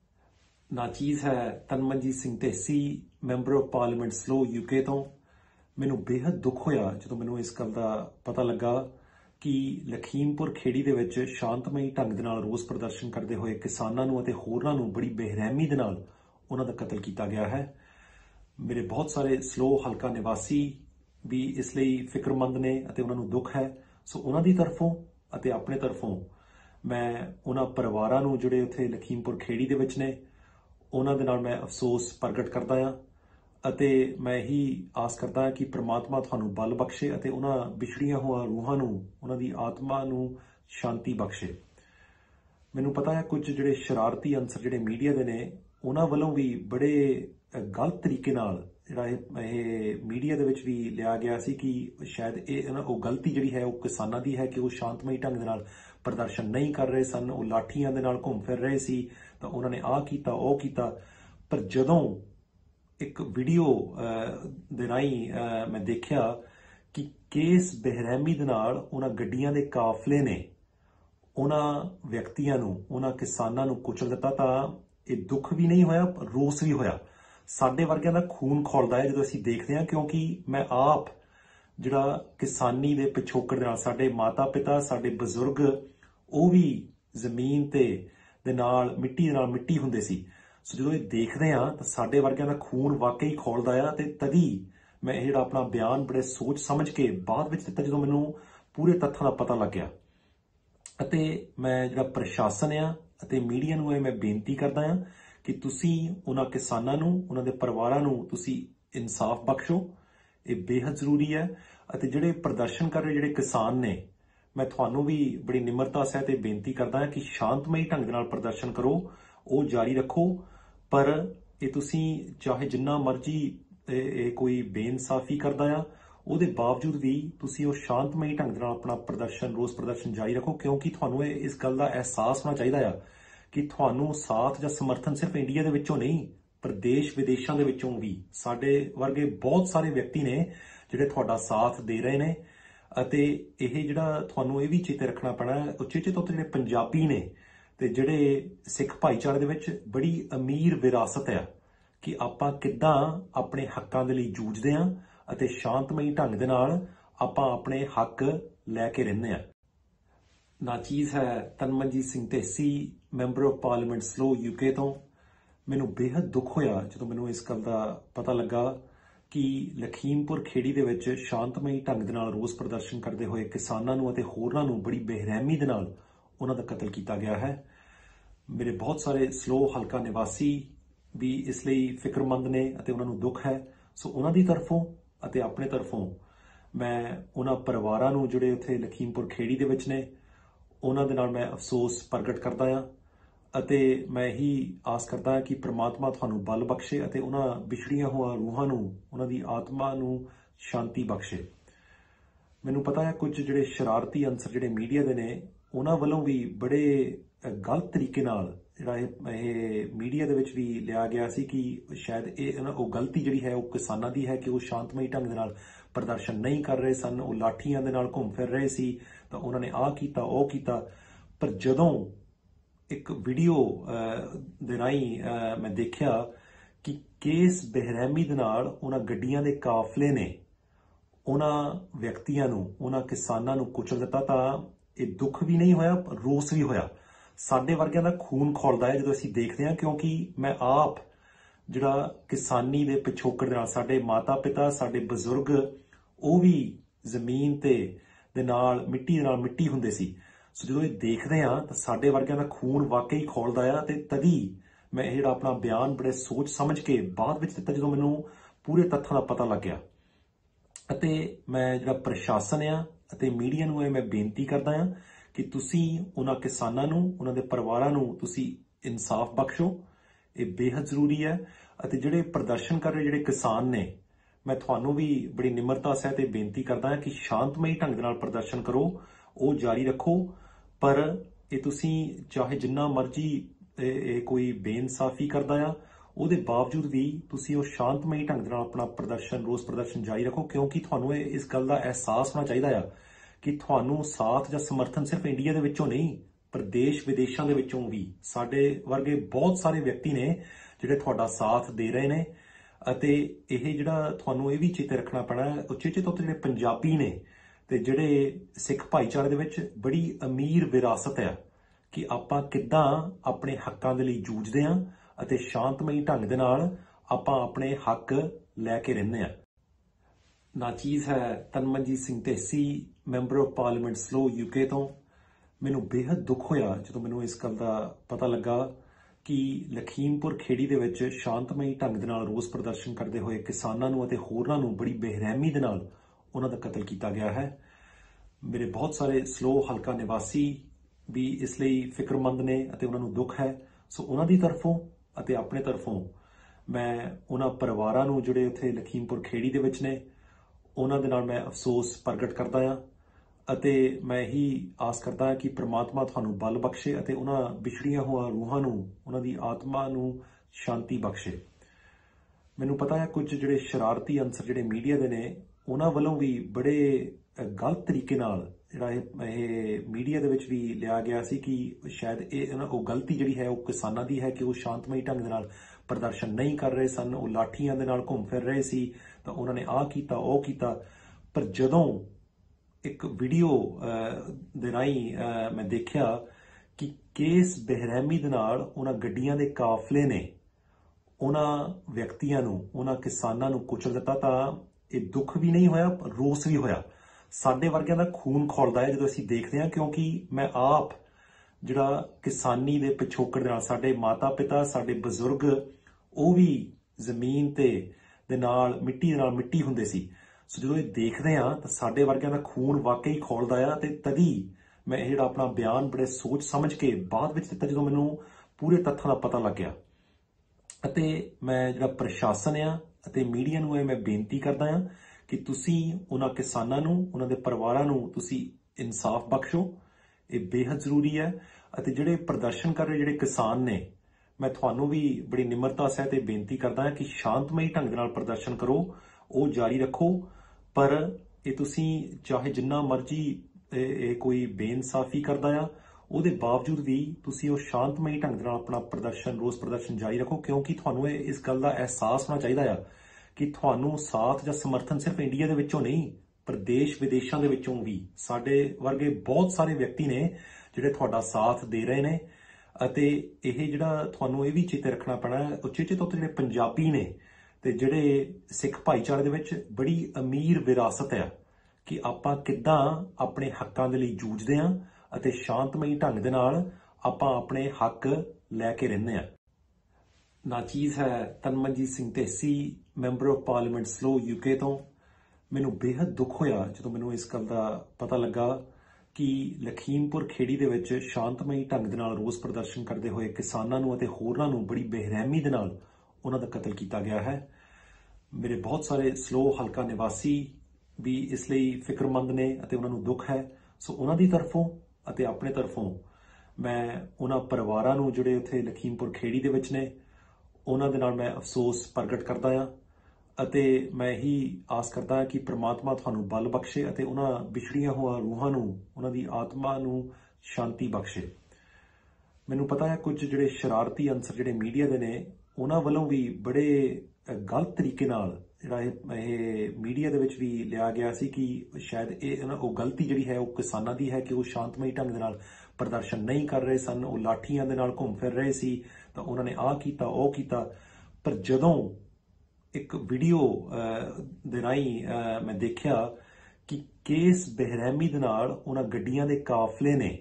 ਨਾਚੀਜ਼ ਹੈ Tanmanjeet Singh Dhesi member of parliament Slough UK ਤੋਂ। ਮੈਨੂੰ ਬੇहद ਦੁੱਖ ਹੋਇਆ ਜਦੋਂ ਮੈਨੂੰ ਇਸ ਗੱਲ ਦਾ ਪਤਾ ਲੱਗਾ ਕਿ ਲਖੀਮਪੁਰ ਖੇੜੀ ਦੇ ਵਿੱਚ ਸ਼ਾਂਤਮਈ ਢੰਗ ਦੇ ਨਾਲ ਰੋਸ ਪ੍ਰਦਰਸ਼ਨ ਕਰਦੇ ਹੋਏ ਕਿਸਾਨਾਂ ਨੂੰ ਅਤੇ ਹੋਰਨਾਂ ਨੂੰ ਬੜੀ ਬੇਰਹਿਮੀ ਦੇ ਨਾਲ ਉਹਨਾਂ ਦਾ ਕਤਲ ਕੀਤਾ ਗਿਆ ਹੈ। ਮੇਰੇ ਬਹੁਤ ਸਾਰੇ ਸਲੋ ਹਲਕਾ ਨਿਵਾਸੀ ਵੀ ਇਸ ਲਈ ਫਿਕਰਮੰਦ ਨੇ ਅਤੇ ਉਹਨਾਂ ਨੂੰ ਦੁੱਖ ਹੈ। ਸੋ ਉਹਨਾਂ ਦੀ ਤਰਫੋਂ ਅਤੇ ਆਪਣੇ ਤਰਫੋਂ ਮੈਂ ਉਹਨਾਂ ਪਰਿਵਾਰਾਂ ਨੂੰ ਜਿਹੜੇ ਉੱਥੇ ਲਖੀਮਪੁਰ ਖੇੜੀ ਦੇ ਵਿੱਚ ਨੇ ਉਹਨਾਂ ਦੇ ਨਾਲ ਮੈਂ ਅਫਸੋਸ ਪ੍ਰਗਟ ਕਰਦਾ ਹਾਂ ਅਤੇ ਮੈਂ ਇਹੀ ਆਸ ਕਰਦਾ ਹਾਂ ਕਿ ਪ੍ਰਮਾਤਮਾ ਤੁਹਾਨੂੰ ਬਲ ਬਖਸ਼ੇ ਅਤੇ ਉਹਨਾਂ ਵਿਛੜੀਆਂ ਹੋਈਆਂ ਰੂਹਾਂ ਨੂੰ, ਉਹਨਾਂ ਦੀ ਆਤਮਾ ਨੂੰ ਸ਼ਾਂਤੀ ਬਖਸ਼ੇ। ਮੈਨੂੰ ਪਤਾ ਹੈ ਕੁਝ ਜਿਹੜੇ ਸ਼ਰਾਰਤੀ ਅੰਸਰ ਜਿਹੜੇ ਮੀਡੀਆ ਦੇ ਨੇ ਉਹਨਾਂ ਵੱਲੋਂ ਵੀ ਬੜੇ ਗਲਤ ਤਰੀਕੇ ਨਾਲ ਜਿਹੜਾ ਇਹ ਮੀਡੀਆ ਦੇ ਵਿੱਚ ਵੀ ਲਿਆ ਗਿਆ ਸੀ ਕਿ ਸ਼ਾਇਦ ਉਹ ਗਲਤੀ ਜਿਹੜੀ ਹੈ ਉਹ ਕਿਸਾਨਾਂ ਦੀ ਹੈ ਕਿ ਉਹ ਸ਼ਾਂਤਮਈ ਢੰਗ ਦੇ ਨਾਲ ਪ੍ਰਦਰਸ਼ਨ ਨਹੀਂ ਕਰ ਰਹੇ ਸਨ, ਉਹ ਲਾਠੀਆਂ ਦੇ ਨਾਲ ਘੁੰਮ ਫਿਰ ਰਹੇ ਸੀ ਤਾਂ ਉਹਨਾਂ ਨੇ ਆਹ ਕੀਤਾ ਉਹ ਕੀਤਾ। ਪਰ ਜਦੋਂ ਇੱਕ ਵੀਡੀਓ ਦੇ ਰਾਹੀਂ ਮੈਂ ਦੇਖਿਆ ਕਿ ਕਿਸ ਬੇਰਹਿਮੀ ਦੇ ਨਾਲ ਉਹਨਾਂ ਗੱਡੀਆਂ ਦੇ ਕਾਫਲੇ ਨੇ ਉਹਨਾਂ ਵਿਅਕਤੀਆਂ ਨੂੰ, ਉਹਨਾਂ ਕਿਸਾਨਾਂ ਨੂੰ ਕੁਚਲ ਦਿੱਤਾ, ਤਾਂ ਇਹ ਦੁੱਖ ਵੀ ਨਹੀਂ ਹੋਇਆ, ਰੋਸ ਵੀ ਹੋਇਆ। ਸਾਡੇ ਵਰਗਿਆਂ ਦਾ ਖੂਨ ਖੌਲਦਾ ਹੈ ਜਦੋਂ ਅਸੀਂ ਦੇਖਦੇ ਹਾਂ, ਕਿਉਂਕਿ ਮੈਂ ਆਪ ਜਿਹੜਾ ਕਿਸਾਨੀ ਦੇ ਪਿਛੋਕੜ ਦੇ ਨਾਲ, ਸਾਡੇ ਮਾਤਾ ਪਿਤਾ, ਸਾਡੇ ਬਜ਼ੁਰਗ ਉਹ ਵੀ ਜ਼ਮੀਨ ਦੇ ਨਾਲ ਮਿੱਟੀ ਹੁੰਦੇ ਸੀ। ਸੋ ਜਦੋਂ ਇਹ ਦੇਖਦੇ ਹਾਂ ਤਾਂ ਸਾਡੇ ਵਰਗਿਆਂ ਦਾ ਖੂਨ ਵਾਕਈ ਖੌਲਦਾ ਆ। ਤੇ ਤਦੀ ਮੈਂ ਇਹ ਜਿਹੜਾ ਆਪਣਾ ਬਿਆਨ ਬੜੇ ਸੋਚ ਸਮਝ ਕੇ ਬਾਅਦ ਵਿੱਚ ਦਿੱਤਾ ਜਦੋਂ ਮੈਨੂੰ ਪੂਰੇ ਤੱਥਾਂ ਦਾ ਪਤਾ ਲੱਗ ਗਿਆ। ਅਤੇ ਮੈਂ ਜਿਹੜਾ ਪ੍ਰਸ਼ਾਸਨ ਆ ਅਤੇ ਮੀਡੀਆ ਨੂੰ ਇਹ ਮੈਂ ਬੇਨਤੀ ਕਰਦਾ ਹਾਂ ਕਿ ਤੁਸੀਂ ਉਹਨਾਂ ਕਿਸਾਨਾਂ ਨੂੰ, ਉਹਨਾਂ ਦੇ ਪਰਿਵਾਰਾਂ ਨੂੰ ਤੁਸੀਂ ਇਨਸਾਫ ਬਖਸ਼ੋ। ਇਹ ਬੇहद ਜ਼ਰੂਰੀ ਹੈ। ਅਤੇ ਜਿਹੜੇ ਪ੍ਰਦਰਸ਼ਨ ਕਰ ਰਹੇ ਜਿਹੜੇ ਕਿਸਾਨ ਨੇ, ਮੈਂ ਤੁਹਾਨੂੰ ਵੀ ਬੜੀ ਨਿਮਰਤਾ ਸਹਿਤ ਤੇ ਬੇਨਤੀ ਕਰਦਾ ਹਾਂ ਕਿ ਸ਼ਾਂਤਮਈ ਢੰਗ ਦੇ ਨਾਲ ਪ੍ਰਦਰਸ਼ਨ ਕਰੋ, ਉਹ ਜਾਰੀ ਰੱਖੋ। ਪਰ ਇਹ ਤੁਸੀਂ ਚਾਹੇ ਜਿੰਨਾ ਮਰਜ਼ੀ ਇਹ ਕੋਈ ਬੇਇਨਸਾਫੀ ਕਰਦਾ ਆ, ਉਹਦੇ ਬਾਵਜੂਦ ਵੀ ਤੁਸੀਂ ਉਹ ਸ਼ਾਂਤਮਈ ਢੰਗ ਦੇ ਨਾਲ ਆਪਣਾ ਪ੍ਰਦਰਸ਼ਨ, ਰੋਸ ਪ੍ਰਦਰਸ਼ਨ ਜਾਰੀ ਰੱਖੋ, ਕਿਉਂਕਿ ਤੁਹਾਨੂੰ ਇਸ ਗੱਲ ਦਾ ਅਹਿਸਾਸ ਹੋਣਾ ਚਾਹੀਦਾ ਆ ਕਿ ਤੁਹਾਨੂੰ ਸਾਥ ਜਾਂ ਸਮਰਥਨ ਸਿਰਫ ਇੰਡੀਆ ਦੇ ਵਿੱਚੋਂ ਨਹੀਂ, ਪਰ ਦੇਸ਼ ਵਿਦੇਸ਼ਾਂ ਦੇ ਵਿੱਚੋਂ ਵੀ ਸਾਡੇ ਵਰਗੇ ਬਹੁਤ ਸਾਰੇ ਵਿਅਕਤੀ ਨੇ ਜਿਹੜੇ ਤੁਹਾਡਾ ਸਾਥ ਦੇ ਰਹੇ ਨੇ ਅਤੇ ਇਹ ਜਿਹੜਾ ਤੁਹਾਨੂੰ ਇਹ ਵੀ ਚੇਤੇ ਰੱਖਣਾ ਪੈਣਾ ਹੈ, ਉਚੇਚੇ ਤੌਰ ਤੇ ਜਿਹੜੇ ਪੰਜਾਬੀ ਨੇ ਤੇ ਜਿਹੜੇ ਸਿੱਖ ਭਾਈਚਾਰੇ ਦੇ ਵਿੱਚ ਬੜੀ ਅਮੀਰ ਵਿਰਾਸਤ ਹੈ ਕਿ ਆਪਾਂ ਕਿੱਦਾਂ ਆਪਣੇ ਹੱਕਾਂ ਦੇ ਲਈ ਜੂਝਦੇ ਹਾਂ ਅਤੇ ਸ਼ਾਂਤਮਈ ਢੰਗ ਦੇ ਨਾਲ ਆਪਾਂ ਆਪਣੇ ਹੱਕ ਲੈ ਕੇ ਰਹਿੰਦੇ ਹਾਂ। ਨਾਚੀਜ਼ ਹੈ Tanmanjeet Singh Dhesi, member of parliament Slough UK ਤੋਂ। ਮੈਨੂੰ ਬੇहद ਦੁੱਖ ਹੋਇਆ ਜਦੋਂ ਮੈਨੂੰ ਇਸ ਗੱਲ ਦਾ ਪਤਾ ਲੱਗਾ ਕਿ ਲਖੀਮਪੁਰ ਖੇੜੀ ਦੇ ਵਿੱਚ ਸ਼ਾਂਤਮਈ ਢੰਗ ਦੇ ਨਾਲ ਰੋਸ ਪ੍ਰਦਰਸ਼ਨ ਕਰਦੇ ਹੋਏ ਕਿਸਾਨਾਂ ਨੂੰ ਅਤੇ ਹੋਰਨਾਂ ਨੂੰ ਬੜੀ ਬੇਰਹਿਮੀ ਦੇ ਨਾਲ ਉਹਨਾਂ ਦਾ ਕਤਲ ਕੀਤਾ ਗਿਆ ਹੈ। ਮੇਰੇ ਬਹੁਤ ਸਾਰੇ ਸਲੋ ਹਲਕਾ ਨਿਵਾਸੀ ਵੀ ਇਸ ਲਈ ਫਿਕਰਮੰਦ ਨੇ ਅਤੇ ਉਹਨਾਂ ਨੂੰ ਦੁੱਖ ਹੈ। ਸੋ ਉਹਨਾਂ ਦੀ ਤਰਫੋਂ ਅਤੇ ਆਪਣੇ ਤਰਫੋਂ ਮੈਂ ਉਹਨਾਂ ਪਰਿਵਾਰਾਂ ਨੂੰ ਜਿਹੜੇ ਉੱਥੇ ਲਖੀਮਪੁਰ ਖੇੜੀ ਦੇ ਵਿੱਚ ਨੇ ਉਹਨਾਂ ਦੇ ਨਾਲ ਮੈਂ ਅਫਸੋਸ ਪ੍ਰਗਟ ਕਰਦਾ ਹਾਂ ਅਤੇ ਮੈਂ ਹੀ ਆਸ ਕਰਦਾ ਹਾਂ ਕਿ ਪ੍ਰਮਾਤਮਾ ਤੁਹਾਨੂੰ ਬਲ ਬਖਸ਼ੇ ਅਤੇ ਉਹਨਾਂ ਵਿਛੜੀਆਂ ਹੋਈਆਂ ਰੂਹਾਂ ਨੂੰ, ਉਹਨਾਂ ਦੀ ਆਤਮਾ ਨੂੰ ਸ਼ਾਂਤੀ ਬਖਸ਼ੇ। ਮੈਨੂੰ ਪਤਾ ਹੈ ਕੁਝ ਜਿਹੜੇ ਸ਼ਰਾਰਤੀ ਅੰਸਰ ਜਿਹੜੇ ਮੀਡੀਆ ਦੇ ਨੇ ਉਹਨਾਂ ਵੱਲੋਂ ਵੀ ਬੜੇ ਗਲਤ ਤਰੀਕੇ ਨਾਲ ਜਿਹੜਾ ਇਹ ਮੀਡੀਆ ਦੇ ਵਿੱਚ ਵੀ ਲਿਆ ਗਿਆ ਸੀ ਕਿ ਸ਼ਾਇਦ ਉਹ ਗਲਤੀ ਜਿਹੜੀ ਹੈ ਉਹ ਕਿਸਾਨਾਂ ਦੀ ਹੈ ਕਿ ਉਹ ਸ਼ਾਂਤਮਈ ਢੰਗ ਦੇ ਨਾਲ ਪ੍ਰਦਰਸ਼ਨ ਨਹੀਂ ਕਰ ਰਹੇ ਸਨ, ਉਹ ਲਾਠੀਆਂ ਦੇ ਨਾਲ ਘੁੰਮ ਫਿਰ ਰਹੇ ਸੀ ਤਾਂ ਉਹਨਾਂ ਨੇ ਆਹ ਕੀਤਾ ਉਹ ਕੀਤਾ। ਪਰ ਜਦੋਂ ਇੱਕ ਵੀਡੀਓ ਦੇ ਰਾਹੀਂ ਮੈਂ ਦੇਖਿਆ ਕਿ ਕਿਸ ਬੇਰਹਿਮੀ ਦੇ ਨਾਲ ਉਹਨਾਂ ਗੱਡੀਆਂ ਦੇ ਕਾਫਲੇ ਨੇ ਉਹਨਾਂ ਵਿਅਕਤੀਆਂ ਨੂੰ, ਉਹਨਾਂ ਕਿਸਾਨਾਂ ਨੂੰ ਕੁਚਲ ਦਿੱਤਾ, ਤਾਂ ਇਹ ਦੁੱਖ ਵੀ ਨਹੀਂ ਹੋਇਆ, ਰੋਸ ਵੀ ਹੋਇਆ। ਸਾਡੇ ਵਰਗਿਆਂ ਦਾ ਖੂਨ ਖੌਲਦਾ ਹੈ ਜਦੋਂ ਅਸੀਂ ਦੇਖਦੇ ਹਾਂ, ਕਿਉਂਕਿ ਮੈਂ ਆਪ ਜਿਹੜਾ ਕਿਸਾਨੀ ਦੇ ਪਿਛੋਕੜ ਦੇ ਨਾਲ, ਸਾਡੇ ਮਾਤਾ ਪਿਤਾ, ਸਾਡੇ ਬਜ਼ੁਰਗ ਉਹ ਵੀ ਜ਼ਮੀਨ ਦੇ ਨਾਲ ਮਿੱਟੀ ਦੇ ਨਾਲ ਮਿੱਟੀ ਹੁੰਦੇ ਸੀ। ਸੋ ਜਦੋਂ ਇਹ ਦੇਖਦੇ ਹਾਂ ਤਾਂ ਸਾਡੇ ਵਰਗਿਆਂ ਦਾ ਖੂਨ ਵਾਕਈ ਖੌਲਦਾ ਆ ਤੇ ਤਦੀ ਮੈਂ ਇਹ ਜਿਹੜਾ ਆਪਣਾ ਬਿਆਨ ਬੜੇ ਸੋਚ ਸਮਝ ਕੇ ਬਾਅਦ ਵਿੱਚ ਦਿੱਤਾ ਜਦੋਂ ਮੈਨੂੰ ਪੂਰੇ ਤੱਥਾਂ ਦਾ ਪਤਾ ਲੱਗਿਆ। ਅਤੇ ਮੈਂ ਜਿਹੜਾ ਪ੍ਰਸ਼ਾਸਨ ਆ ਅਤੇ ਮੀਡੀਆ ਨੂੰ ਇਹ ਮੈਂ ਬੇਨਤੀ ਕਰਦਾ ਹਾਂ ਕਿ ਤੁਸੀਂ ਉਹਨਾਂ ਕਿਸਾਨਾਂ ਨੂੰ, ਉਹਨਾਂ ਦੇ ਪਰਿਵਾਰਾਂ ਨੂੰ ਤੁਸੀਂ ਇਨਸਾਫ ਬਖਸ਼ੋ, ਇਹ ਬੇहद ਜ਼ਰੂਰੀ ਹੈ। ਅਤੇ ਜਿਹੜੇ ਪ੍ਰਦਰਸ਼ਨ ਕਰ ਰਹੇ ਜਿਹੜੇ ਕਿਸਾਨ ਨੇ, ਮੈਂ ਤੁਹਾਨੂੰ ਵੀ ਬੜੀ ਨਿਮਰਤਾ ਸਹਿਤ ਇਹ ਬੇਨਤੀ ਕਰਦਾ ਹਾਂ ਕਿ ਸ਼ਾਂਤਮਈ ਢੰਗ ਦੇ ਨਾਲ ਪ੍ਰਦਰਸ਼ਨ ਕਰੋ, ਉਹ ਜਾਰੀ ਰੱਖੋ। ਪਰ ਇਹ ਤੁਸੀਂ ਚਾਹੇ ਜਿੰਨਾ ਮਰਜ਼ੀ ਇਹ ਕੋਈ ਬੇਇਨਸਾਫੀ ਕਰਦਾ ਆ, ਉਹਦੇ ਬਾਵਜੂਦ ਵੀ ਤੁਸੀਂ ਉਹ ਸ਼ਾਂਤਮਈ ਢੰਗ ਦੇ ਨਾਲ ਆਪਣਾ ਪ੍ਰਦਰਸ਼ਨ, ਰੋਸ ਪ੍ਰਦਰਸ਼ਨ ਜਾਰੀ ਰੱਖੋ, ਕਿਉਂਕਿ ਤੁਹਾਨੂੰ ਇਸ ਗੱਲ ਦਾ ਅਹਿਸਾਸ ਹੋਣਾ ਚਾਹੀਦਾ ਆ ਕਿ ਤੁਹਾਨੂੰ ਸਾਥ ਜਾਂ ਸਮਰਥਨ ਸਿਰਫ ਇੰਡੀਆ ਦੇ ਵਿੱਚੋਂ ਨਹੀਂ, ਪਰ ਦੇਸ਼ ਵਿਦੇਸ਼ਾਂ ਦੇ ਵਿੱਚੋਂ ਵੀ ਸਾਡੇ ਵਰਗੇ ਬਹੁਤ ਸਾਰੇ ਵਿਅਕਤੀ ਨੇ ਜਿਹੜੇ ਤੁਹਾਡਾ ਸਾਥ ਦੇ ਰਹੇ ਨੇ। ਅਤੇ ਇਹ ਜਿਹੜਾ ਤੁਹਾਨੂੰ ਇਹ ਵੀ ਚੇਤੇ ਰੱਖਣਾ ਪੈਣਾ ਹੈ, ਉਚੇਚੇ ਤੌਰ ਤੇ ਜਿਹੜੇ ਪੰਜਾਬੀ ਨੇ ਤੇ ਜਿਹੜੇ ਸਿੱਖ ਭਾਈਚਾਰੇ ਦੇ ਵਿੱਚ ਬੜੀ ਅਮੀਰ ਵਿਰਾਸਤ ਹੈ ਕਿ ਆਪਾਂ ਕਿੱਦਾਂ ਆਪਣੇ ਹੱਕਾਂ ਦੇ ਲਈ ਜੂਝਦੇ ਹਾਂ ਅਤੇ ਸ਼ਾਂਤਮਈ ਢੰਗ ਦੇ ਨਾਲ ਆਪਾਂ ਆਪਣੇ ਹੱਕ ਲੈ ਕੇ ਰਹਿੰਦੇ ਹਾਂ। ਨਾਚੀਜ਼ ਹੈ Tanmanjeet Singh Dhesi, member of parliament Slough UK ਤੋਂ। ਮੈਨੂੰ ਬੇहद ਦੁੱਖ ਹੋਇਆ ਜਦੋਂ ਮੈਨੂੰ ਇਸ ਗੱਲ ਦਾ ਪਤਾ ਲੱਗਾ ਕਿ ਲਖੀਮਪੁਰ ਖੇੜੀ ਦੇ ਵਿੱਚ ਸ਼ਾਂਤਮਈ ਢੰਗ ਦੇ ਨਾਲ ਰੋਸ ਪ੍ਰਦਰਸ਼ਨ ਕਰਦੇ ਹੋਏ ਕਿਸਾਨਾਂ ਨੂੰ ਅਤੇ ਹੋਰਨਾਂ ਨੂੰ ਬੜੀ ਬੇਰਹਿਮੀ ਦੇ ਨਾਲ ਉਹਨਾਂ ਦਾ ਕਤਲ ਕੀਤਾ ਗਿਆ ਹੈ। ਮੇਰੇ ਬਹੁਤ ਸਾਰੇ ਸਲੋ ਹਲਕਾ ਨਿਵਾਸੀ ਵੀ ਇਸ ਲਈ ਫਿਕਰਮੰਦ ਨੇ ਅਤੇ ਉਹਨਾਂ ਨੂੰ ਦੁੱਖ ਹੈ। ਸੋ ਉਹਨਾਂ ਦੀ ਤਰਫੋਂ ਅਤੇ ਆਪਣੇ ਤਰਫੋਂ ਮੈਂ ਉਹਨਾਂ ਪਰਿਵਾਰਾਂ ਨੂੰ ਜਿਹੜੇ ਉੱਥੇ ਲਖੀਮਪੁਰ ਖੇੜੀ ਦੇ ਵਿੱਚ ਨੇ ਉਹਨਾਂ ਦੇ ਨਾਲ ਮੈਂ ਅਫਸੋਸ ਪ੍ਰਗਟ ਕਰਦਾ ਹਾਂ ਅਤੇ ਮੈਂ ਹੀ ਆਸ ਕਰਦਾ ਹਾਂ ਕਿ ਪ੍ਰਮਾਤਮਾ ਤੁਹਾਨੂੰ ਬਲ ਬਖਸ਼ੇ ਅਤੇ ਉਹਨਾਂ ਵਿਛੜੀਆਂ ਹੋਈਆਂ ਰੂਹਾਂ ਨੂੰ, ਉਹਨਾਂ ਦੀ ਆਤਮਾ ਨੂੰ ਸ਼ਾਂਤੀ ਬਖਸ਼ੇ। ਮੈਨੂੰ ਪਤਾ ਹੈ ਕੁਝ ਜਿਹੜੇ ਸ਼ਰਾਰਤੀ ਅੰਸਰ ਜਿਹੜੇ ਮੀਡੀਆ ਦੇ ਨੇ ਉਹਨਾਂ ਵੱਲੋਂ ਵੀ ਬੜੇ ਗਲਤ ਤਰੀਕੇ ਨਾਲ ਜਿਹੜਾ ਇਹ ਮੀਡੀਆ ਦੇ ਵਿੱਚ ਵੀ ਲਿਆ ਗਿਆ ਸੀ ਕਿ ਸ਼ਾਇਦ ਉਹ ਗਲਤੀ ਜਿਹੜੀ ਹੈ ਉਹ ਕਿਸਾਨਾਂ ਦੀ ਹੈ ਕਿ ਉਹ ਸ਼ਾਂਤਮਈ ਢੰਗ ਦੇ ਨਾਲ ਪ੍ਰਦਰਸ਼ਨ ਨਹੀਂ ਕਰ ਰਹੇ ਸਨ, ਉਹ ਲਾਠੀਆਂ ਦੇ ਨਾਲ ਘੁੰਮ ਫਿਰ ਰਹੇ ਸੀ ਤਾਂ ਉਹਨਾਂ ਨੇ ਆਹ ਕੀਤਾ ਉਹ ਕੀਤਾ। ਪਰ ਜਦੋਂ ਇੱਕ ਵੀਡੀਓ ਦੇ ਰਾਹੀਂ ਮੈਂ ਦੇਖਿਆ ਕਿ ਕਿਸ ਬੇਰਹਿਮੀ ਦੇ ਨਾਲ ਉਹਨਾਂ ਗੱਡੀਆਂ ਦੇ ਕਾਫਲੇ ਨੇ ਉਹਨਾਂ ਵਿਅਕਤੀਆਂ ਨੂੰ, ਉਹਨਾਂ ਕਿਸਾਨਾਂ ਨੂੰ ਕੁਚਲ ਦਿੱਤਾ, ਤਾਂ ਇਹ ਦੁੱਖ ਵੀ ਨਹੀਂ ਹੋਇਆ, ਰੋਸ ਵੀ ਹੋਇਆ। ਸਾਡੇ ਵਰਗਿਆਂ ਦਾ ਖੂਨ ਖੌਲਦਾ ਹੈ ਜਦੋਂ ਅਸੀਂ ਦੇਖਦੇ ਹਾਂ, ਕਿਉਂਕਿ ਮੈਂ ਆਪ ਜਿਹੜਾ ਕਿਸਾਨੀ ਦੇ ਪਿਛੋਕੜ ਦੇ ਨਾਲ, ਸਾਡੇ ਮਾਤਾ ਪਿਤਾ, ਸਾਡੇ ਬਜ਼ੁਰਗ ਉਹ ਵੀ ਜ਼ਮੀਨ ਦੇ ਨਾਲ ਮਿੱਟੀ ਦੇ ਨਾਲ ਮਿੱਟੀ ਹੁੰਦੇ ਸੀ। ਸੋ ਜਦੋਂ ਇਹ ਦੇਖਦੇ ਹਾਂ ਤਾਂ ਸਾਡੇ ਵਰਗਿਆਂ ਦਾ ਖੂਨ ਵਾਕਈ ਖੌਲਦਾ ਆ ਤੇ ਤਦੀ ਮੈਂ ਇਹ ਜਿਹੜਾ ਆਪਣਾ ਬਿਆਨ ਬੜੇ ਸੋਚ ਸਮਝ ਕੇ ਬਾਅਦ ਵਿੱਚ ਦਿੱਤਾ ਜਦੋਂ ਮੈਨੂੰ ਪੂਰੇ ਤੱਥਾਂ ਦਾ ਪਤਾ ਲੱਗਿਆ। ਅਤੇ ਮੈਂ ਜਿਹੜਾ ਪ੍ਰਸ਼ਾਸਨ ਆ ਅਤੇ ਮੀਡੀਆ ਨੂੰ ਇਹ ਮੈਂ ਬੇਨਤੀ ਕਰਦਾ ਹਾਂ ਕਿ ਤੁਸੀਂ ਉਹਨਾਂ ਕਿਸਾਨਾਂ ਨੂੰ, ਉਹਨਾਂ ਦੇ ਪਰਿਵਾਰਾਂ ਨੂੰ ਤੁਸੀਂ ਇਨਸਾਫ ਬਖਸ਼ੋ, ਇਹ ਬੇहद ਜ਼ਰੂਰੀ ਹੈ। ਅਤੇ ਜਿਹੜੇ ਪ੍ਰਦਰਸ਼ਨ ਕਰ ਰਹੇ ਜਿਹੜੇ ਕਿਸਾਨ ਨੇ, मैं ਤੁਹਾਨੂੰ ਵੀ ਬੜੀ ਨਿਮਰਤਾ ਸਹਿਤ ਇਹ ਬੇਨਤੀ ਕਰਦਾ ਹਾਂ ਕਿ ਸ਼ਾਂਤਮਈ ਢੰਗ ਦੇ ਨਾਲ ਪ੍ਰਦਰਸ਼ਨ ਕਰੋ, ਉਹ ਜਾਰੀ ਰੱਖੋ। ਪਰ ਇਹ ਤੁਸੀਂ ਚਾਹੇ ਜਿੰਨਾ ਮਰਜ਼ੀ ਇਹ ਕੋਈ ਬੇਇਨਸਾਫੀ ਕਰਦਾ ਆ, ਉਹਦੇ ਬਾਵਜੂਦ ਵੀ ਤੁਸੀਂ ਉਹ ਸ਼ਾਂਤਮਈ ਢੰਗ ਦੇ ਨਾਲ ਆਪਣਾ ਪ੍ਰਦਰਸ਼ਨ, ਰੋਸ ਪ੍ਰਦਰਸ਼ਨ ਜਾਰੀ ਰੱਖੋ, ਕਿਉਂਕਿ ਤੁਹਾਨੂੰ ਇਸ ਗੱਲ ਦਾ ਅਹਿਸਾਸ ਹੋਣਾ ਚਾਹੀਦਾ ਆ ਕਿ ਤੁਹਾਨੂੰ ਸਾਥ ਜਾਂ ਸਮਰਥਨ ਸਿਰਫ ਇੰਡੀਆ ਦੇ ਵਿੱਚੋਂ ਨਹੀਂ, ਪਰ ਦੇਸ਼ ਵਿਦੇਸ਼ਾਂ ਦੇ ਵਿੱਚੋਂ ਵੀ ਸਾਡੇ ਵਰਗੇ ਬਹੁਤ ਸਾਰੇ ਵਿਅਕਤੀ ਨੇ ਜਿਹੜੇ ਤੁਹਾਡਾ ਸਾਥ ਦੇ ਰਹੇ ਨੇ। ਅਤੇ ਇਹ ਜਿਹੜਾ ਤੁਹਾਨੂੰ ਇਹ ਵੀ ਚੇਤੇ ਰੱਖਣਾ ਪੈਣਾ, ਉਚੇਚੇ ਤੌਰ ਤੇ ਜਿਹੜੇ ਪੰਜਾਬੀ ਨੇ ਤੇ ਜਿਹੜੇ ਸਿੱਖ ਭਾਈਚਾਰੇ ਦੇ ਵਿੱਚ ਬੜੀ ਅਮੀਰ ਵਿਰਾਸਤ ਆ ਕਿ ਆਪਾਂ ਕਿੱਦਾਂ ਆਪਣੇ ਹੱਕਾਂ ਦੇ ਲਈ ਜੂਝਦੇ ਹਾਂ ਅਤੇ ਸ਼ਾਂਤਮਈ ਢੰਗ ਦੇ ਨਾਲ ਆਪਾਂ ਆਪਣੇ ਹੱਕ ਲੈ ਕੇ ਰਹਿੰਦੇ ਹਾਂ। ਨਾਚੀਜ਼ ਹੈ Tanmanjeet Singh Dhesi, member of parliament Slough UK ਤੋਂ। ਮੈਨੂੰ ਬੇहद ਦੁੱਖ ਹੋਇਆ ਜਦੋਂ ਮੈਨੂੰ ਇਸ ਗੱਲ ਦਾ ਪਤਾ ਲੱਗਾ ਕਿ ਲਖੀਮਪੁਰ ਖੇੜੀ ਦੇ ਵਿੱਚ ਸ਼ਾਂਤਮਈ ਢੰਗ ਦੇ ਨਾਲ ਰੋਸ ਪ੍ਰਦਰਸ਼ਨ ਕਰਦੇ ਹੋਏ ਕਿਸਾਨਾਂ ਨੂੰ ਅਤੇ ਹੋਰਨਾਂ ਨੂੰ ਬੜੀ ਬੇਰਹਿਮੀ ਦੇ ਨਾਲ ਉਹਨਾਂ ਦਾ ਕਤਲ ਕੀਤਾ ਗਿਆ ਹੈ। ਮੇਰੇ ਬਹੁਤ ਸਾਰੇ ਸਲੋ ਹਲਕਾ ਨਿਵਾਸੀ ਵੀ ਇਸ ਲਈ ਫਿਕਰਮੰਦ ਨੇ ਅਤੇ ਉਹਨਾਂ ਨੂੰ ਦੁੱਖ ਹੈ। ਸੋ ਉਹਨਾਂ ਦੀ ਤਰਫੋਂ ਅਤੇ ਆਪਣੇ ਤਰਫੋਂ ਮੈਂ ਉਹਨਾਂ ਪਰਿਵਾਰਾਂ ਨੂੰ ਜਿਹੜੇ ਉੱਥੇ ਲਖੀਮਪੁਰ ਖੇੜੀ ਦੇ ਵਿੱਚ ਨੇ, ਉਹਨਾਂ ਦੇ ਨਾਲ ਮੈਂ ਅਫਸੋਸ ਪ੍ਰਗਟ ਕਰਦਾ ਹਾਂ ਅਤੇ ਮੈਂ ਇਹੀ ਆਸ ਕਰਦਾ ਹਾਂ ਕਿ ਪ੍ਰਮਾਤਮਾ ਤੁਹਾਨੂੰ ਬਲ ਬਖਸ਼ੇ ਅਤੇ ਉਹਨਾਂ ਵਿਛੜੀਆਂ ਹੋਈਆਂ ਰੂਹਾਂ ਨੂੰ, ਉਹਨਾਂ ਦੀ ਆਤਮਾ ਨੂੰ ਸ਼ਾਂਤੀ ਬਖਸ਼ੇ। ਮੈਨੂੰ ਪਤਾ ਹੈ ਕੁਝ ਜਿਹੜੇ ਸ਼ਰਾਰਤੀ ਅੰਸਰ ਜਿਹੜੇ ਮੀਡੀਆ ਦੇ ਨੇ, ਉਹਨਾਂ ਵੱਲੋਂ ਵੀ ਬੜੇ ਗਲਤ ਤਰੀਕੇ ਨਾਲ ਜਿਹੜਾ ਇਹ ਮੀਡੀਆ ਦੇ ਵਿੱਚ ਵੀ ਲਿਆ ਗਿਆ ਸੀ ਕਿ ਸ਼ਾਇਦ ਉਹ ਗਲਤੀ ਜਿਹੜੀ ਹੈ ਉਹ ਕਿਸਾਨਾਂ ਦੀ ਹੈ ਕਿ ਉਹ ਸ਼ਾਂਤਮਈ ਢੰਗ ਦੇ ਨਾਲ ਪ੍ਰਦਰਸ਼ਨ ਨਹੀਂ ਕਰ ਰਹੇ ਸਨ, ਉਹ ਲਾਠੀਆਂ ਦੇ ਨਾਲ ਘੁੰਮ ਫਿਰ ਰਹੇ ਸੀ, ਤਾਂ ਉਹਨਾਂ ਨੇ ਆਹ ਕੀਤਾ ਉਹ ਕੀਤਾ। ਪਰ ਜਦੋਂ ਇੱਕ ਵੀਡੀਓ ਦੇ ਰਾਹੀਂ ਮੈਂ ਦੇਖਿਆ ਕਿ ਕਿਸ ਬੇਰਹਿਮੀ ਦੇ ਨਾਲ ਉਹਨਾਂ ਗੱਡੀਆਂ ਦੇ ਕਾਫਲੇ ਨੇ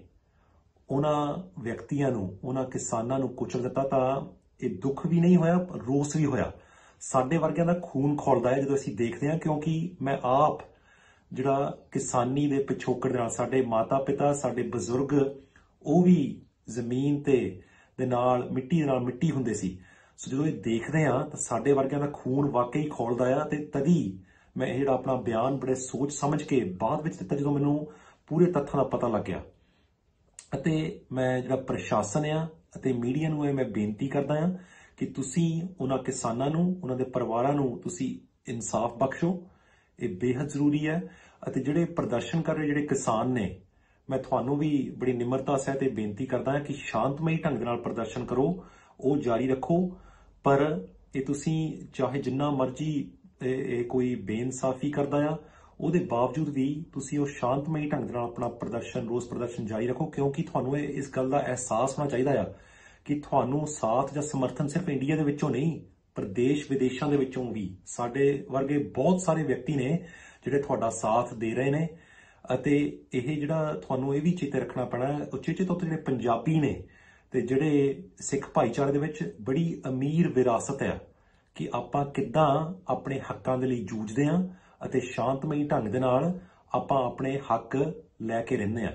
ਉਹਨਾਂ ਵਿਅਕਤੀਆਂ ਨੂੰ, ਉਹਨਾਂ ਕਿਸਾਨਾਂ ਨੂੰ ਕੁਚਲ ਦਿੱਤਾ, ਤਾਂ ਇਹ ਦੁੱਖ ਵੀ ਨਹੀਂ ਹੋਇਆ, ਰੋਸ ਵੀ ਹੋਇਆ। ਸਾਡੇ ਵਰਗਿਆਂ ਦਾ ਖੂਨ ਖੌਲਦਾ ਹੈ ਜਦੋਂ ਅਸੀਂ ਦੇਖਦੇ ਹਾਂ, ਕਿਉਂਕਿ ਮੈਂ ਆਪ ਜਿਹੜਾ ਕਿਸਾਨੀ ਦੇ ਪਿਛੋਕੜ ਦੇ ਨਾਲ, ਸਾਡੇ ਮਾਤਾ ਪਿਤਾ, ਸਾਡੇ ਬਜ਼ੁਰਗ, ਉਹ ਵੀ ਜ਼ਮੀਨ ਦੇ ਨਾਲ ਮਿੱਟੀ ਹੁੰਦੇ ਸੀ। ਸੋ ਜਦੋਂ ਇਹ ਦੇਖਦੇ ਹਾਂ ਤਾਂ ਸਾਡੇ ਵਰਗਿਆਂ ਦਾ ਖੂਨ ਵਾਕਈ ਖੌਲਦਾ ਆ। ਤੇ ਤਦੀ ਮੈਂ ਇਹ ਜਿਹੜਾ ਆਪਣਾ ਬਿਆਨ ਬੜੇ ਸੋਚ ਸਮਝ ਕੇ ਬਾਅਦ ਵਿੱਚ ਦਿੱਤਾ ਜਦੋਂ ਮੈਨੂੰ ਪੂਰੇ ਤੱਥਾਂ ਦਾ ਪਤਾ ਲੱਗਿਆ। ਅਤੇ ਮੈਂ ਜਿਹੜਾ ਪ੍ਰਸ਼ਾਸਨ ਆ ਅਤੇ ਮੀਡੀਆ ਨੂੰ ਇਹ ਮੈਂ ਬੇਨਤੀ ਕਰਦਾ ਹਾਂ ਕਿ ਤੁਸੀਂ ਉਹਨਾਂ ਕਿਸਾਨਾਂ ਨੂੰ, ਉਹਨਾਂ ਦੇ ਪਰਿਵਾਰਾਂ ਨੂੰ ਤੁਸੀਂ ਇਨਸਾਫ ਬਖਸ਼ੋ, ਇਹ ਬੇहद ਜ਼ਰੂਰੀ ਹੈ। ਅਤੇ ਜਿਹੜੇ ਪ੍ਰਦਰਸ਼ਨ ਕਰ ਰਹੇ ਜਿਹੜੇ ਕਿਸਾਨ ਨੇ, ਮੈਂ ਤੁਹਾਨੂੰ ਵੀ ਬੜੀ ਨਿਮਰਤਾ ਸਹਿਤ ਇਹ ਬੇਨਤੀ ਕਰਦਾ ਹਾਂ ਕਿ ਸ਼ਾਂਤਮਈ ਢੰਗ ਦੇ ਨਾਲ ਪ੍ਰਦਰਸ਼ਨ ਕਰੋ, ਉਹ ਜਾਰੀ ਰੱਖੋ। ਪਰ ਇਹ ਤੁਸੀਂ ਚਾਹੇ ਜਿੰਨਾ ਮਰਜ਼ੀ ਇਹ ਕੋਈ ਬੇਇਨਸਾਫੀ ਕਰਦਾ ਆ, ਉਹਦੇ ਬਾਵਜੂਦ ਵੀ ਤੁਸੀਂ ਉਹ ਸ਼ਾਂਤਮਈ ਢੰਗ ਦੇ ਨਾਲ ਆਪਣਾ ਪ੍ਰਦਰਸ਼ਨ, ਰੋਸ ਪ੍ਰਦਰਸ਼ਨ ਜਾਰੀ ਰੱਖੋ, ਕਿਉਂਕਿ ਤੁਹਾਨੂੰ ਇਸ ਗੱਲ ਦਾ ਅਹਿਸਾਸ ਹੋਣਾ ਚਾਹੀਦਾ ਆ ਕਿ ਤੁਹਾਨੂੰ ਸਾਥ ਜਾਂ ਸਮਰਥਨ ਸਿਰਫ ਇੰਡੀਆ ਦੇ ਵਿੱਚੋਂ ਨਹੀਂ, ਪਰ ਦੇਸ਼ ਵਿਦੇਸ਼ਾਂ ਦੇ ਵਿੱਚੋਂ ਵੀ ਸਾਡੇ ਵਰਗੇ ਬਹੁਤ ਸਾਰੇ ਵਿਅਕਤੀ ਨੇ ਜਿਹੜੇ ਤੁਹਾਡਾ ਸਾਥ ਦੇ ਰਹੇ ਨੇ। ਅਤੇ ਇਹ ਜਿਹੜਾ ਤੁਹਾਨੂੰ ਇਹ ਵੀ ਚੇਤੇ ਰੱਖਣਾ ਪੈਣਾ, ਉਚੇਚੇ ਤੌਰ ਤੇ ਜਿਹੜੇ ਪੰਜਾਬੀ ਨੇ ਤੇ ਜਿਹੜੇ ਸਿੱਖ ਭਾਈਚਾਰੇ ਦੇ ਵਿੱਚ ਬੜੀ ਅਮੀਰ ਵਿਰਾਸਤ ਆ ਕਿ ਆਪਾਂ ਕਿੱਦਾਂ ਆਪਣੇ ਹੱਕਾਂ ਦੇ ਲਈ ਜੂਝਦੇ ਹਾਂ ਅਤੇ ਸ਼ਾਂਤਮਈ ਢੰਗ ਦੇ ਨਾਲ ਆਪਾਂ ਆਪਣੇ ਹੱਕ ਲੈ ਕੇ ਰਹਿੰਦੇ ਹਾਂ।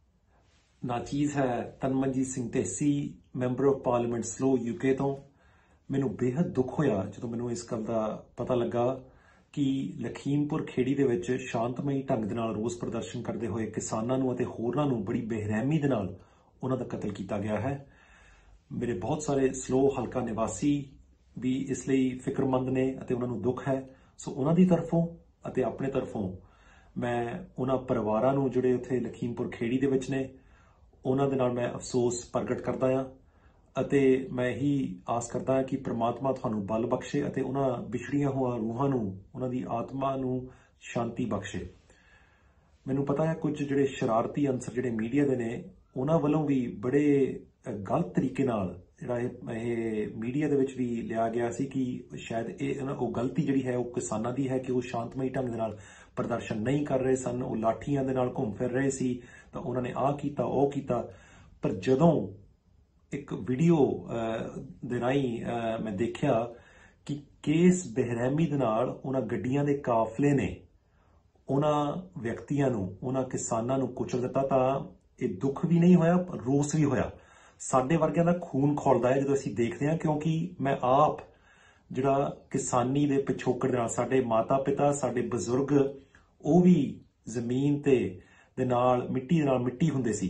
ਨਾਚੀਜ਼ ਹੈ Tanmanjeet Singh Dhesi, member of parliament Slough UK ਤੋਂ। ਮੈਨੂੰ ਬੇहद ਦੁੱਖ ਹੋਇਆ ਜਦੋਂ ਮੈਨੂੰ ਇਸ ਗੱਲ ਦਾ ਪਤਾ ਲੱਗਾ ਕਿ ਲਖੀਮਪੁਰ ਖੇੜੀ ਦੇ ਵਿੱਚ ਸ਼ਾਂਤਮਈ ਢੰਗ ਦੇ ਨਾਲ ਰੋਸ ਪ੍ਰਦਰਸ਼ਨ ਕਰਦੇ ਹੋਏ ਕਿਸਾਨਾਂ ਨੂੰ ਅਤੇ ਹੋਰਨਾਂ ਨੂੰ ਬੜੀ ਬੇਰਹਿਮੀ ਦੇ ਨਾਲ ਉਹਨਾਂ ਦਾ ਕਤਲ ਕੀਤਾ ਗਿਆ ਹੈ। ਮੇਰੇ ਬਹੁਤ ਸਾਰੇ ਸਲੋ ਹਲਕਾ ਨਿਵਾਸੀ ਵੀ ਇਸ ਲਈ ਫਿਕਰਮੰਦ ਨੇ ਅਤੇ ਉਹਨਾਂ ਨੂੰ ਦੁੱਖ ਹੈ। ਸੋ ਉਹਨਾਂ ਦੀ ਤਰਫੋਂ ਅਤੇ ਆਪਣੇ ਤਰਫੋਂ ਮੈਂ ਉਹਨਾਂ ਪਰਿਵਾਰਾਂ ਨੂੰ ਜਿਹੜੇ ਉੱਥੇ ਲਖੀਮਪੁਰ ਖੇੜੀ ਦੇ ਵਿੱਚ ਨੇ, ਉਹਨਾਂ ਦੇ ਨਾਲ ਮੈਂ ਅਫਸੋਸ ਪ੍ਰਗਟ ਕਰਦਾ ਹਾਂ ਅਤੇ ਮੈਂ ਇਹੀ ਆਸ ਕਰਦਾ ਹਾਂ ਕਿ ਪ੍ਰਮਾਤਮਾ ਤੁਹਾਨੂੰ ਬਲ ਬਖਸ਼ੇ ਅਤੇ ਉਹਨਾਂ ਵਿਛੜੀਆਂ ਹੋਈਆਂ ਰੂਹਾਂ ਨੂੰ, ਉਹਨਾਂ ਦੀ ਆਤਮਾ ਨੂੰ ਸ਼ਾਂਤੀ ਬਖਸ਼ੇ। ਮੈਨੂੰ ਪਤਾ ਹੈ ਕੁਝ ਜਿਹੜੇ ਸ਼ਰਾਰਤੀ ਅੰਸਰ ਜਿਹੜੇ ਮੀਡੀਆ ਦੇ ਨੇ, ਉਹਨਾਂ ਵੱਲੋਂ ਵੀ ਬੜੇ ਗਲਤ ਤਰੀਕੇ ਨਾਲ ਜਿਹੜਾ ਇਹ ਮੀਡੀਆ ਦੇ ਵਿੱਚ ਵੀ ਲਿਆ ਗਿਆ ਸੀ ਕਿ ਸ਼ਾਇਦ ਉਹ ਗਲਤੀ ਜਿਹੜੀ ਹੈ ਉਹ ਕਿਸਾਨਾਂ ਦੀ ਹੈ ਕਿ ਉਹ ਸ਼ਾਂਤਮਈ ਢੰਗ ਦੇ ਨਾਲ ਪ੍ਰਦਰਸ਼ਨ ਨਹੀਂ ਕਰ ਰਹੇ ਸਨ, ਉਹ ਲਾਠੀਆਂ ਦੇ ਨਾਲ ਘੁੰਮ ਫਿਰ ਰਹੇ ਸੀ, ਤਾਂ ਉਹਨਾਂ ਨੇ ਆਹ ਕੀਤਾ ਉਹ ਕੀਤਾ। ਪਰ ਜਦੋਂ ਇੱਕ ਵੀਡੀਓ ਦੇ ਰਾਹੀਂ ਮੈਂ ਦੇਖਿਆ ਕਿ ਕਿਸ ਬੇਰਹਿਮੀ ਦੇ ਨਾਲ ਉਹਨਾਂ ਗੱਡੀਆਂ ਦੇ ਕਾਫਲੇ ਨੇ ਉਹਨਾਂ ਵਿਅਕਤੀਆਂ ਨੂੰ, ਉਹਨਾਂ ਕਿਸਾਨਾਂ ਨੂੰ ਕੁਚਲ ਦਿੱਤਾ, ਤਾਂ ਇਹ ਦੁੱਖ ਵੀ ਨਹੀਂ ਹੋਇਆ, ਰੋਸ ਵੀ ਹੋਇਆ। ਸਾਡੇ ਵਰਗਿਆਂ ਦਾ ਖੂਨ ਖੌਲਦਾ ਹੈ ਜਦੋਂ ਅਸੀਂ ਦੇਖਦੇ ਹਾਂ, ਕਿਉਂਕਿ ਮੈਂ ਆਪ ਜਿਹੜਾ ਕਿਸਾਨੀ ਦੇ ਪਿਛੋਕੜ ਦੇ ਨਾਲ, ਸਾਡੇ ਮਾਤਾ ਪਿਤਾ, ਸਾਡੇ ਬਜ਼ੁਰਗ, ਉਹ ਵੀ ਜ਼ਮੀਨ ਦੇ ਨਾਲ ਮਿੱਟੀ ਹੁੰਦੇ ਸੀ।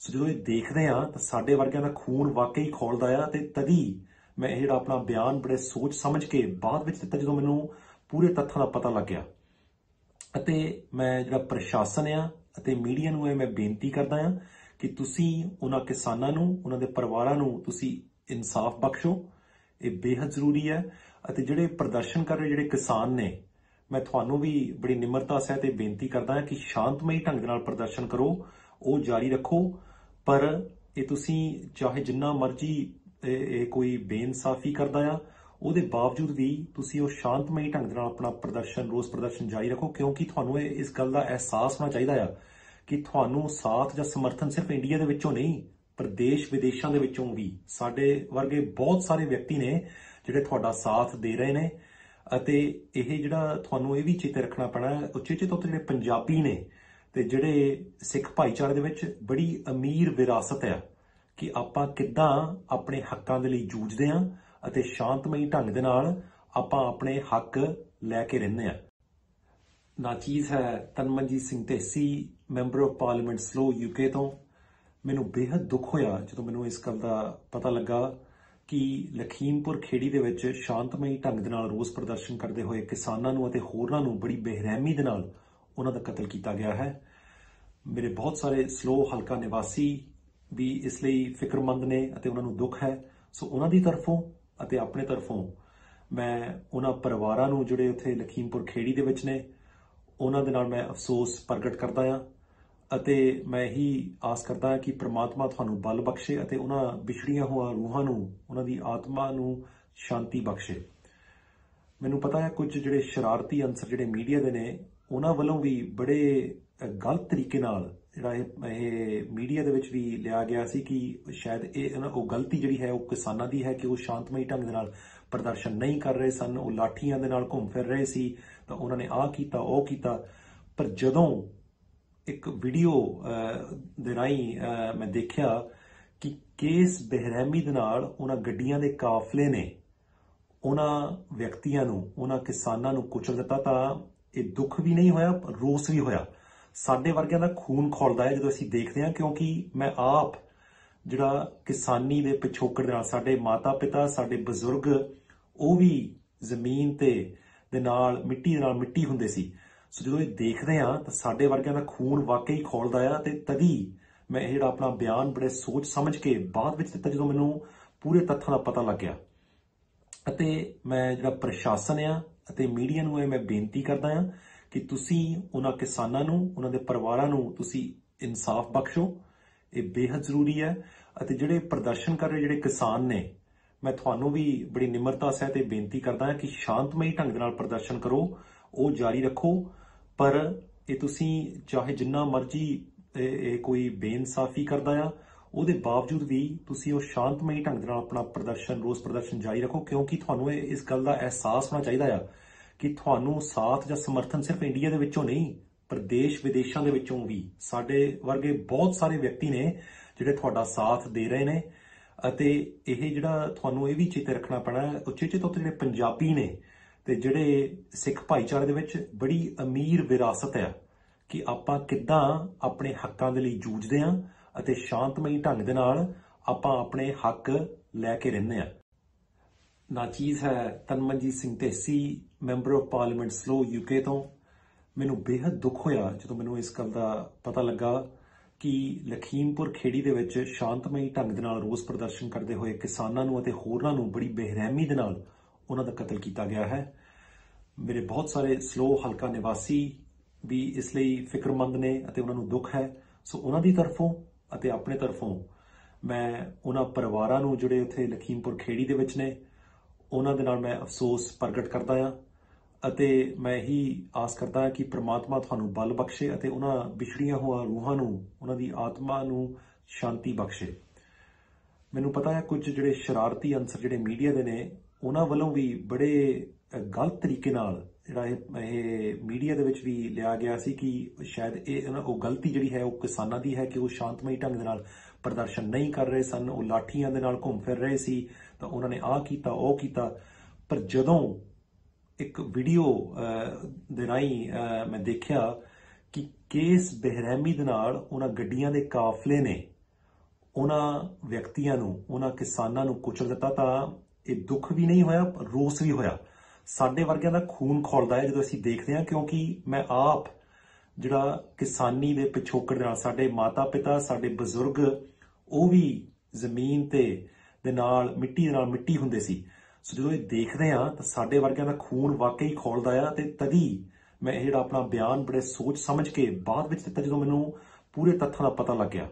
ਸੋ ਜਦੋਂ ਇਹ ਦੇਖਦੇ ਆ ਤਾਂ ਸਾਡੇ ਵਰਗਿਆਂ ਦਾ ਖੂਨ ਵਾਕਈ ਖੌਲਦਾ ਆ ਤੇ ਤਦੀ ਮੈਂ ਇਹ ਜਿਹੜਾ ਆਪਣਾ ਬਿਆਨ ਬੜੇ ਸੋਚ ਸਮਝ ਕੇ ਬਾਅਦ ਵਿੱਚ ਦਿੱਤਾ ਜਦੋਂ ਮੈਨੂੰ ਪੂਰੇ ਤੱਥਾਂ ਦਾ ਪਤਾ ਲੱਗ ਗਿਆ। ਅਤੇ ਮੈਂ ਜਿਹੜਾ ਪ੍ਰਸ਼ਾਸਨ ਆ ਅਤੇ ਮੀਡੀਆ ਨੂੰ ਇਹ ਮੈਂ ਬੇਨਤੀ ਕਰਦਾ ਆ ਕਿ ਤੁਸੀਂ ਉਹਨਾਂ ਕਿਸਾਨਾਂ ਨੂੰ, ਉਹਨਾਂ ਦੇ ਪਰਿਵਾਰਾਂ ਨੂੰ ਤੁਸੀਂ ਇਨਸਾਫ ਬਖਸ਼ੋ। ਇਹ ਬੇहद ਜ਼ਰੂਰੀ ਹੈ। ਅਤੇ ਜਿਹੜੇ ਪ੍ਰਦਰਸ਼ਨ ਕਰ ਰਹੇ ਜਿਹੜੇ ਕਿਸਾਨ ਨੇ, ਮੈਂ ਤੁਹਾਨੂੰ ਵੀ ਬੜੀ ਨਿਮਰਤਾ ਸਹਿਤ ਤੇ ਬੇਨਤੀ ਕਰਦਾ ਹਾਂ ਕਿ ਸ਼ਾਂਤਮਈ ਢੰਗ ਦੇ ਨਾਲ ਪ੍ਰਦਰਸ਼ਨ ਕਰੋ, ਉਹ ਜਾਰੀ ਰੱਖੋ। ਪਰ ਇਹ ਤੁਸੀਂ ਚਾਹੇ ਜਿੰਨਾ ਮਰਜ਼ੀ ਇਹ ਕੋਈ ਬੇਇਨਸਾਫੀ ਕਰਦਾ ਆ, ਉਹਦੇ ਬਾਵਜੂਦ ਵੀ ਤੁਸੀਂ ਉਹ ਸ਼ਾਂਤਮਈ ਢੰਗ ਦੇ ਨਾਲ ਆਪਣਾ ਪ੍ਰਦਰਸ਼ਨ, ਰੋਸ ਪ੍ਰਦਰਸ਼ਨ ਜਾਰੀ ਰੱਖੋ, ਕਿਉਂਕਿ ਤੁਹਾਨੂੰ ਇਸ ਗੱਲ ਦਾ ਅਹਿਸਾਸ ਹੋਣਾ ਚਾਹੀਦਾ ਆ ਕਿ ਤੁਹਾਨੂੰ ਸਾਥ ਜਾਂ ਸਮਰਥਨ ਸਿਰਫ ਇੰਡੀਆ ਦੇ ਵਿੱਚੋਂ ਨਹੀਂ, ਪਰ ਦੇਸ਼ ਵਿਦੇਸ਼ਾਂ ਦੇ ਵਿੱਚੋਂ ਵੀ ਸਾਡੇ ਵਰਗੇ ਬਹੁਤ ਸਾਰੇ ਵਿਅਕਤੀ ਨੇ ਜਿਹੜੇ ਤੁਹਾਡਾ ਸਾਥ ਦੇ ਰਹੇ ਨੇ। ਅਤੇ ਇਹ ਜਿਹੜਾ ਤੁਹਾਨੂੰ ਇਹ ਵੀ ਚੇਤੇ ਰੱਖਣਾ ਪੈਣਾ, ਉਚੇਚੇ ਤੌਰ ਤੇ ਜਿਹੜੇ ਪੰਜਾਬੀ ਨੇ ਤੇ ਜਿਹੜੇ ਸਿੱਖ ਭਾਈਚਾਰੇ ਦੇ ਵਿੱਚ ਬੜੀ ਅਮੀਰ ਵਿਰਾਸਤ ਹੈ ਕਿ ਆਪਾਂ ਕਿੱਦਾਂ ਆਪਣੇ ਹੱਕਾਂ ਦੇ ਲਈ ਜੂਝਦੇ ਹਾਂ ਅਤੇ ਸ਼ਾਂਤਮਈ ਢੰਗ ਦੇ ਨਾਲ ਆਪਾਂ ਆਪਣੇ ਹੱਕ ਲੈ ਕੇ ਰਹਿੰਦੇ ਹਾਂ। ਨਾਚੀਜ਼ ਹੈ Tanmanjeet Singh Dhesi, member of parliament Slough UK ਤੋਂ। ਮੈਨੂੰ ਬੇहद ਦੁੱਖ ਹੋਇਆ ਜਦੋਂ ਮੈਨੂੰ ਇਸ ਗੱਲ ਦਾ ਪਤਾ ਲੱਗਾ ਕਿ ਲਖੀਮਪੁਰ ਖੇੜੀ ਦੇ ਵਿੱਚ ਸ਼ਾਂਤਮਈ ਢੰਗ ਦੇ ਨਾਲ ਰੋਸ ਪ੍ਰਦਰਸ਼ਨ ਕਰਦੇ ਹੋਏ ਕਿਸਾਨਾਂ ਨੂੰ ਅਤੇ ਹੋਰਨਾਂ ਨੂੰ ਬੜੀ ਬੇਰਹਿਮੀ ਦੇ ਨਾਲ ਉਹਨਾਂ ਦਾ ਕਤਲ ਕੀਤਾ ਗਿਆ ਹੈ। ਮੇਰੇ ਬਹੁਤ ਸਾਰੇ ਸਲੋ ਹਲਕਾ ਨਿਵਾਸੀ ਵੀ ਇਸ ਲਈ ਫਿਕਰਮੰਦ ਨੇ ਅਤੇ ਉਹਨਾਂ ਨੂੰ ਦੁੱਖ ਹੈ। ਸੋ ਉਹਨਾਂ ਦੀ ਤਰਫੋਂ ਅਤੇ ਆਪਣੇ ਤਰਫੋਂ ਮੈਂ ਉਹਨਾਂ ਪਰਿਵਾਰਾਂ ਨੂੰ ਜਿਹੜੇ ਉੱਥੇ ਲਖੀਮਪੁਰ ਖੇੜੀ ਦੇ ਵਿੱਚ ਨੇ, ਉਹਨਾਂ ਦੇ ਨਾਲ ਮੈਂ ਅਫਸੋਸ ਪ੍ਰਗਟ ਕਰਦਾ ਹਾਂ ਅਤੇ ਮੈਂ ਹੀ ਆਸ ਕਰਦਾ ਹਾਂ ਕਿ ਪ੍ਰਮਾਤਮਾ ਤੁਹਾਨੂੰ ਬਲ ਬਖਸ਼ੇ ਅਤੇ ਉਹਨਾਂ ਵਿਛੜੀਆਂ ਹੋਈਆਂ ਰੂਹਾਂ ਨੂੰ, ਉਹਨਾਂ ਦੀ ਆਤਮਾ ਨੂੰ ਸ਼ਾਂਤੀ ਬਖਸ਼ੇ। ਮੈਨੂੰ ਪਤਾ ਹੈ ਕੁਝ ਜਿਹੜੇ ਸ਼ਰਾਰਤੀ ਅੰਸਰ ਜਿਹੜੇ ਮੀਡੀਆ ਦੇ ਨੇ, ਉਹਨਾਂ ਵੱਲੋਂ ਵੀ ਬੜੇ ਗਲਤ ਤਰੀਕੇ ਨਾਲ ਜਿਹੜਾ ਇਹ ਮੀਡੀਆ ਦੇ ਵਿੱਚ ਵੀ ਲਿਆ ਗਿਆ ਸੀ ਕਿ ਸ਼ਾਇਦ ਉਹ ਗਲਤੀ ਜਿਹੜੀ ਹੈ ਉਹ ਕਿਸਾਨਾਂ ਦੀ ਹੈ ਕਿ ਉਹ ਸ਼ਾਂਤਮਈ ਢੰਗ ਦੇ ਨਾਲ ਪ੍ਰਦਰਸ਼ਨ ਨਹੀਂ ਕਰ ਰਹੇ ਸਨ, ਉਹ ਲਾਠੀਆਂ ਦੇ ਨਾਲ ਘੁੰਮ ਫਿਰ ਰਹੇ ਸੀ ਤਾਂ ਉਹਨਾਂ ਨੇ ਆਹ ਕੀਤਾ, ਉਹ ਕੀਤਾ। ਪਰ ਜਦੋਂ ਇੱਕ ਵੀਡੀਓ ਦੇ ਰਾਹੀਂ ਮੈਂ ਦੇਖਿਆ ਕਿ ਕਿਸ ਬੇਰਹਿਮੀ ਦੇ ਨਾਲ ਉਹਨਾਂ ਗੱਡੀਆਂ ਦੇ ਕਾਫਲੇ ਨੇ ਉਹਨਾਂ ਵਿਅਕਤੀਆਂ ਨੂੰ, ਉਹਨਾਂ ਕਿਸਾਨਾਂ ਨੂੰ ਕੁਚਲ ਦਿੱਤਾ, ਤਾਂ ਇਹ ਦੁੱਖ ਵੀ ਨਹੀਂ ਹੋਇਆ, ਰੋਸ ਵੀ ਹੋਇਆ। ਸਾਡੇ ਵਰਗਿਆਂ ਦਾ ਖੂਨ ਖੌਲਦਾ ਹੈ ਜਦੋਂ ਅਸੀਂ ਦੇਖਦੇ ਹਾਂ, ਕਿਉਂਕਿ ਮੈਂ ਆਪ ਜਿਹੜਾ ਕਿਸਾਨੀ ਦੇ ਪਿਛੋਕੜ ਦੇ ਨਾਲ, ਸਾਡੇ ਮਾਤਾ ਪਿਤਾ, ਸਾਡੇ ਬਜ਼ੁਰਗ, ਉਹ ਵੀ ਜ਼ਮੀਨ ਦੇ ਨਾਲ ਮਿੱਟੀ ਦੇ ਨਾਲ ਮਿੱਟੀ ਹੁੰਦੇ ਸੀ। ਸੋ ਜਦੋਂ ਇਹ ਦੇਖਦੇ ਆ ਤਾਂ ਸਾਡੇ ਵਰਗਿਆਂ ਦਾ ਖੂਨ ਵਾਕਈ ਖੌਲਦਾ ਆ ਤੇ ਤਦੀ ਮੈਂ ਇਹ ਜਿਹੜਾ ਆਪਣਾ ਬਿਆਨ ਬੜੇ ਸੋਚ ਸਮਝ ਕੇ ਬਾਅਦ ਵਿੱਚ ਦਿੱਤਾ ਜਦੋਂ ਮੈਨੂੰ ਪੂਰੇ ਤੱਥਾਂ ਦਾ ਪਤਾ ਲੱਗ ਗਿਆ। ਅਤੇ ਮੈਂ ਜਿਹੜਾ ਪ੍ਰਸ਼ਾਸਨ ਆ ਅਤੇ ਮੀਡੀਆ ਨੂੰ ਇਹ ਮੈਂ ਬੇਨਤੀ ਕਰਦਾ ਆ ਕਿ ਤੁਸੀਂ ਉਹਨਾਂ ਕਿਸਾਨਾਂ ਨੂੰ, ਉਹਨਾਂ ਦੇ ਪਰਿਵਾਰਾਂ ਨੂੰ ਤੁਸੀਂ ਇਨਸਾਫ ਬਖਸ਼ੋ। ਇਹ ਬੇहद ਜ਼ਰੂਰੀ ਹੈ। ਅਤੇ ਜਿਹੜੇ ਪ੍ਰਦਰਸ਼ਨ ਕਰ ਰਹੇ ਜਿਹੜੇ ਕਿਸਾਨ ਨੇ, ਮੈਂ ਤੁਹਾਨੂੰ ਵੀ ਬੜੀ ਨਿਮਰਤਾ ਸਹਿਤ ਤੇ ਬੇਨਤੀ ਕਰਦਾ ਹਾਂ ਕਿ ਸ਼ਾਂਤਮਈ ਢੰਗ ਦੇ ਨਾਲ ਪ੍ਰਦਰਸ਼ਨ ਕਰੋ, ਉਹ ਜਾਰੀ ਰੱਖੋ। ਪਰ ਇਹ ਤੁਸੀਂ ਚਾਹੇ ਜਿੰਨਾ ਮਰਜ਼ੀ ਇਹ ਕੋਈ ਬੇਇਨਸਾਫੀ ਕਰਦਾ ਆ, ਉਹਦੇ ਬਾਵਜੂਦ ਵੀ ਤੁਸੀਂ ਉਹ ਸ਼ਾਂਤਮਈ ਢੰਗ ਦੇ ਨਾਲ ਆਪਣਾ ਪ੍ਰਦਰਸ਼ਨ, ਰੋਸ ਪ੍ਰਦਰਸ਼ਨ ਜਾਰੀ ਰੱਖੋ, ਕਿਉਂਕਿ ਤੁਹਾਨੂੰ ਇਸ ਗੱਲ ਦਾ ਅਹਿਸਾਸ ਹੋਣਾ ਚਾਹੀਦਾ ਆ ਕਿ ਤੁਹਾਨੂੰ ਸਾਥ ਜਾਂ ਸਮਰਥਨ ਸਿਰਫ ਇੰਡੀਆ ਦੇ ਵਿੱਚੋਂ ਨਹੀਂ, ਪਰ ਦੇਸ਼ ਵਿਦੇਸ਼ਾਂ ਦੇ ਵਿੱਚੋਂ ਵੀ ਸਾਡੇ ਵਰਗੇ ਬਹੁਤ ਸਾਰੇ ਵਿਅਕਤੀ ਨੇ ਜਿਹੜੇ ਤੁਹਾਡਾ ਸਾਥ ਦੇ ਰਹੇ ਨੇ। ਅਤੇ ਇਹ ਜਿਹੜਾ ਤੁਹਾਨੂੰ ਇਹ ਵੀ ਚੇਤੇ ਰੱਖਣਾ ਪੈਣਾ, ਉਚੇਚੇ ਤੌਰ ਤੇ ਜਿਹੜੇ ਪੰਜਾਬੀ ਨੇ ਤੇ ਜਿਹੜੇ ਸਿੱਖ ਭਾਈਚਾਰੇ ਦੇ ਵਿੱਚ ਬੜੀ ਅਮੀਰ ਵਿਰਾਸਤ ਹੈ ਕਿ ਆਪਾਂ ਕਿੱਦਾਂ ਆਪਣੇ ਹੱਕਾਂ ਦੇ ਲਈ ਜੂਝਦੇ ਹਾਂ ਅਤੇ ਸ਼ਾਂਤਮਈ ਢੰਗ ਦੇ ਨਾਲ ਆਪਾਂ ਆਪਣੇ ਹੱਕ ਲੈ ਕੇ ਰਹਿੰਦੇ ਹਾਂ। ਨਾਚੀਜ਼ ਹੈ Tanmanjeet Singh Dhesi, member of parliament Slough UK ਤੋਂ। ਮੈਨੂੰ ਬੇहद ਦੁੱਖ ਹੋਇਆ ਜਦੋਂ ਮੈਨੂੰ ਇਸ ਗੱਲ ਦਾ ਪਤਾ ਲੱਗਾ ਕਿ ਲਖੀਮਪੁਰ ਖੇੜੀ ਦੇ ਵਿੱਚ ਸ਼ਾਂਤਮਈ ਢੰਗ ਦੇ ਨਾਲ ਰੋਸ ਪ੍ਰਦਰਸ਼ਨ ਕਰਦੇ ਹੋਏ ਕਿਸਾਨਾਂ ਨੂੰ ਅਤੇ ਹੋਰਨਾਂ ਨੂੰ ਬੜੀ ਬੇਰਹਿਮੀ ਦੇ ਨਾਲ ਉਹਨਾਂ ਦਾ ਕਤਲ ਕੀਤਾ ਗਿਆ ਹੈ। ਮੇਰੇ ਬਹੁਤ ਸਾਰੇ ਸਲੋ ਹਲਕਾ ਨਿਵਾਸੀ ਵੀ ਇਸ ਲਈ ਫਿਕਰਮੰਦ ਨੇ ਅਤੇ ਉਹਨਾਂ ਨੂੰ ਦੁੱਖ ਹੈ। ਸੋ ਉਹਨਾਂ ਦੀ ਤਰਫੋਂ ਅਤੇ ਆਪਣੇ ਤਰਫੋਂ ਮੈਂ ਉਹਨਾਂ ਪਰਿਵਾਰਾਂ ਨੂੰ ਜਿਹੜੇ ਉੱਥੇ ਲਖੀਮਪੁਰ ਖੇੜੀ ਦੇ ਵਿੱਚ ਨੇ, ਉਹਨਾਂ ਦੇ ਨਾਲ ਮੈਂ ਅਫਸੋਸ ਪ੍ਰਗਟ ਕਰਦਾ ਹਾਂ ਅਤੇ ਮੈਂ ਹੀ ਆਸ ਕਰਦਾ ਹਾਂ ਕਿ ਪ੍ਰਮਾਤਮਾ ਤੁਹਾਨੂੰ ਬਲ ਬਖਸ਼ੇ ਅਤੇ ਉਹਨਾਂ ਵਿਛੜੀਆਂ ਹੋਈਆਂ ਰੂਹਾਂ ਨੂੰ, ਉਹਨਾਂ ਦੀ ਆਤਮਾ ਨੂੰ ਸ਼ਾਂਤੀ ਬਖਸ਼ੇ। ਮੈਨੂੰ ਪਤਾ ਹੈ ਕੁਝ ਜਿਹੜੇ ਸ਼ਰਾਰਤੀ ਅੰਸਰ ਜਿਹੜੇ ਮੀਡੀਆ ਦੇ ਨੇ, ਉਹਨਾਂ ਵੱਲੋਂ ਵੀ ਬੜੇ ਗਲਤ ਤਰੀਕੇ ਨਾਲ ਜਿਹੜਾ ਇਹ ਮੀਡੀਆ ਦੇ ਵਿੱਚ ਵੀ ਲਿਆ ਗਿਆ ਸੀ ਕਿ ਸ਼ਾਇਦ ਉਹ ਗਲਤੀ ਜਿਹੜੀ ਹੈ ਉਹ ਕਿਸਾਨਾਂ ਦੀ ਹੈ ਕਿ ਉਹ ਸ਼ਾਂਤਮਈ ਢੰਗ ਦੇ ਨਾਲ ਪ੍ਰਦਰਸ਼ਨ ਨਹੀਂ ਕਰ ਰਹੇ ਸਨ, ਉਹ ਲਾਠੀਆਂ ਦੇ ਨਾਲ ਘੁੰਮ ਫਿਰ ਰਹੇ ਸੀ ਤਾਂ ਉਹਨਾਂ ਨੇ ਆਹ ਕੀਤਾ, ਉਹ ਕੀਤਾ। ਪਰ ਜਦੋਂ ਇੱਕ ਵੀਡੀਓ ਦੇ ਰਾਹੀਂ ਮੈਂ ਦੇਖਿਆ ਕਿ ਕਿਸ ਬੇਰਹਿਮੀ ਦੇ ਨਾਲ ਉਹਨਾਂ ਗੱਡੀਆਂ ਦੇ ਕਾਫਲੇ ਨੇ ਉਹਨਾਂ ਵਿਅਕਤੀਆਂ ਨੂੰ, ਉਹਨਾਂ ਕਿਸਾਨਾਂ ਨੂੰ ਕੁਚਲ ਦਿੱਤਾ ਤਾਂ ਇਹ ਦੁੱਖ ਵੀ ਨਹੀਂ ਹੋਇਆ, ਰੋਸ ਵੀ ਹੋਇਆ। ਸਾਡੇ ਵਰਗਿਆਂ ਦਾ ਖੂਨ ਖੌਲਦਾ ਹੈ ਜਦੋਂ ਅਸੀਂ ਦੇਖਦੇ ਹਾਂ, ਕਿਉਂਕਿ ਮੈਂ ਆਪ ਜਿਹੜਾ ਕਿਸਾਨੀ ਦੇ ਪਿਛੋਕੜ ਦੇ ਨਾਲ, ਸਾਡੇ ਮਾਤਾ ਪਿਤਾ, ਸਾਡੇ ਬਜ਼ੁਰਗ, ਉਹ ਵੀ ਜ਼ਮੀਨ ਦੇ ਨਾਲ ਮਿੱਟੀ ਹੁੰਦੇ ਸੀ। ਸੋ ਜਦੋਂ ਇਹ ਦੇਖਦੇ ਹਾਂ ਤਾਂ ਸਾਡੇ ਵਰਗਿਆਂ ਦਾ ਖੂਨ ਵਾਕਈ ਖੌਲਦਾ ਆ। ਤੇ ਤਦੀ ਮੈਂ ਇਹ ਜਿਹੜਾ ਆਪਣਾ ਬਿਆਨ ਬੜੇ ਸੋਚ ਸਮਝ ਕੇ ਬਾਅਦ ਵਿੱਚ ਦਿੱਤਾ, ਜਦੋਂ ਮੈਨੂੰ ਪੂਰੇ ਤੱਥਾਂ ਦਾ ਪਤਾ ਲੱਗਿਆ।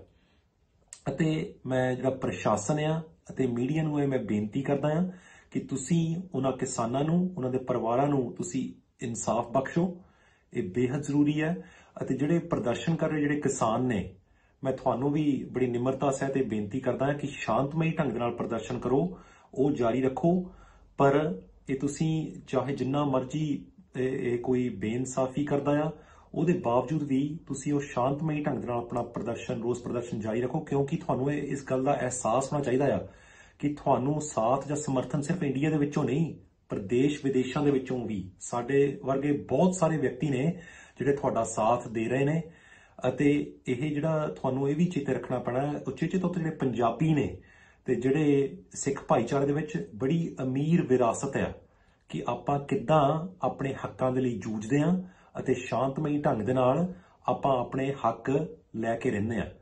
ਅਤੇ ਮੈਂ ਜਿਹੜਾ ਪ੍ਰਸ਼ਾਸਨ ਆ ਅਤੇ ਮੀਡੀਆ ਨੂੰ ਇਹ ਮੈਂ ਬੇਨਤੀ ਕਰਦਾ ਹਾਂ ਕਿ ਤੁਸੀਂ ਉਹਨਾਂ ਕਿਸਾਨਾਂ ਨੂੰ, ਉਹਨਾਂ ਦੇ ਪਰਿਵਾਰਾਂ ਨੂੰ ਤੁਸੀਂ ਇਨਸਾਫ ਬਖਸ਼ੋ। ਇਹ ਬੇहद ਜ਼ਰੂਰੀ ਹੈ। ਅਤੇ ਜਿਹੜੇ ਪ੍ਰਦਰਸ਼ਨ ਕਰ ਰਹੇ ਜਿਹੜੇ ਕਿਸਾਨ ਨੇ, ਮੈਂ ਤੁਹਾਨੂੰ ਵੀ ਬੜੀ ਨਿਮਰਤਾ ਸਹਿਤ ਇਹ ਬੇਨਤੀ ਕਰਦਾ ਹਾਂ ਕਿ ਸ਼ਾਂਤਮਈ ਢੰਗ ਦੇ ਨਾਲ ਪ੍ਰਦਰਸ਼ਨ ਕਰੋ, ਉਹ ਜਾਰੀ ਰੱਖੋ। ਪਰ ਇਹ ਤੁਸੀਂ ਚਾਹੇ ਜਿੰਨਾ ਮਰਜ਼ੀ ਇਹ ਕੋਈ ਬੇਇਨਸਾਫੀ ਕਰਦਾ ਆ, ਉਹਦੇ ਬਾਵਜੂਦ ਵੀ ਤੁਸੀਂ ਉਹ ਸ਼ਾਂਤਮਈ ਢੰਗ ਦੇ ਨਾਲ ਆਪਣਾ ਪ੍ਰਦਰਸ਼ਨ, ਰੋਸ ਪ੍ਰਦਰਸ਼ਨ ਜਾਰੀ ਰੱਖੋ, ਕਿਉਂਕਿ ਤੁਹਾਨੂੰ ਇਸ ਗੱਲ ਦਾ ਅਹਿਸਾਸ ਹੋਣਾ ਚਾਹੀਦਾ ਆ ਕਿ ਤੁਹਾਨੂੰ ਸਾਥ ਜਾਂ ਸਮਰਥਨ ਸਿਰਫ ਇੰਡੀਆ ਦੇ ਵਿੱਚੋਂ ਨਹੀਂ, ਪਰ ਦੇਸ਼ ਵਿਦੇਸ਼ਾਂ ਦੇ ਵਿੱਚੋਂ ਵੀ ਸਾਡੇ ਵਰਗੇ ਬਹੁਤ ਸਾਰੇ ਵਿਅਕਤੀ ਨੇ ਜਿਹੜੇ ਤੁਹਾਡਾ ਸਾਥ ਦੇ ਰਹੇ ਨੇ। ਅਤੇ ਇਹ ਜਿਹੜਾ ਤੁਹਾਨੂੰ ਇਹ ਵੀ ਚੇਤੇ ਰੱਖਣਾ ਪੈਣਾ ਹੈ, ਉਚੇਚੇ ਤੌਰ ਤੇ ਜਿਹੜੇ ਪੰਜਾਬੀ ਨੇ ਤੇ ਜਿਹੜੇ ਸਿੱਖ ਭਾਈਚਾਰੇ ਦੇ ਵਿੱਚ ਬੜੀ ਅਮੀਰ ਵਿਰਾਸਤ ਹੈ ਕਿ ਆਪਾਂ ਕਿੱਦਾਂ ਆਪਣੇ ਹੱਕਾਂ ਦੇ ਲਈ ਜੂਝਦੇ ਹਾਂ ਅਤੇ ਸ਼ਾਂਤਮਈ ਢੰਗ ਦੇ ਨਾਲ ਆਪਾਂ ਆਪਣੇ ਹੱਕ ਲੈ ਕੇ ਰਹਿੰਦੇ ਹਾਂ।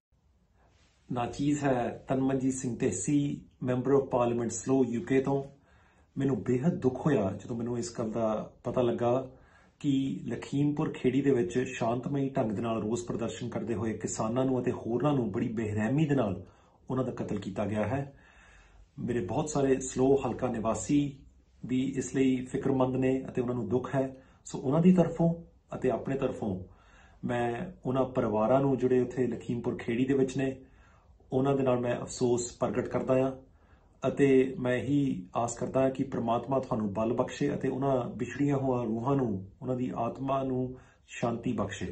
ਨਾਚੀਜ਼ ਹੈ Tanmanjeet Singh Dhesi, member of parliament Slough UK ਤੋਂ। ਮੈਨੂੰ ਬੇहद ਦੁੱਖ ਹੋਇਆ ਜਦੋਂ ਮੈਨੂੰ ਇਸ ਗੱਲ ਦਾ ਪਤਾ ਲੱਗਾ ਕਿ ਲਖੀਮਪੁਰ ਖੇੜੀ ਦੇ ਵਿੱਚ ਸ਼ਾਂਤਮਈ ਢੰਗ ਦੇ ਨਾਲ ਰੋਸ ਪ੍ਰਦਰਸ਼ਨ ਕਰਦੇ ਹੋਏ ਕਿਸਾਨਾਂ ਨੂੰ ਅਤੇ ਹੋਰਨਾਂ ਨੂੰ ਬੜੀ ਬੇਰਹਿਮੀ ਦੇ ਨਾਲ ਉਹਨਾਂ ਦਾ ਕਤਲ ਕੀਤਾ ਗਿਆ ਹੈ। ਮੇਰੇ ਬਹੁਤ ਸਾਰੇ ਸਲੋ ਹਲਕਾ ਨਿਵਾਸੀ ਵੀ ਇਸ ਲਈ ਫਿਕਰਮੰਦ ਨੇ ਅਤੇ ਉਹਨਾਂ ਨੂੰ ਦੁੱਖ ਹੈ। ਸੋ ਉਹਨਾਂ ਦੀ ਤਰਫੋਂ ਅਤੇ ਆਪਣੇ ਤਰਫੋਂ ਮੈਂ ਉਹਨਾਂ ਪਰਿਵਾਰਾਂ ਨੂੰ ਜਿਹੜੇ ਉੱਥੇ ਲਖੀਮਪੁਰ ਖੇੜੀ ਦੇ ਵਿੱਚ ਨੇ, ਉਹਨਾਂ ਦੇ ਨਾਲ ਮੈਂ ਅਫਸੋਸ ਪ੍ਰਗਟ ਕਰਦਾ ਹਾਂ। ਅਤੇ ਮੈਂ ਇਹੀ ਆਸ ਕਰਦਾ ਹਾਂ ਕਿ ਪ੍ਰਮਾਤਮਾ ਤੁਹਾਨੂੰ ਬਲ ਬਖਸ਼ੇ ਅਤੇ ਉਹਨਾਂ ਵਿਛੜੀਆਂ ਹੋਈਆਂ ਰੂਹਾਂ ਨੂੰ, ਉਹਨਾਂ ਦੀ ਆਤਮਾ ਨੂੰ ਸ਼ਾਂਤੀ ਬਖਸ਼ੇ।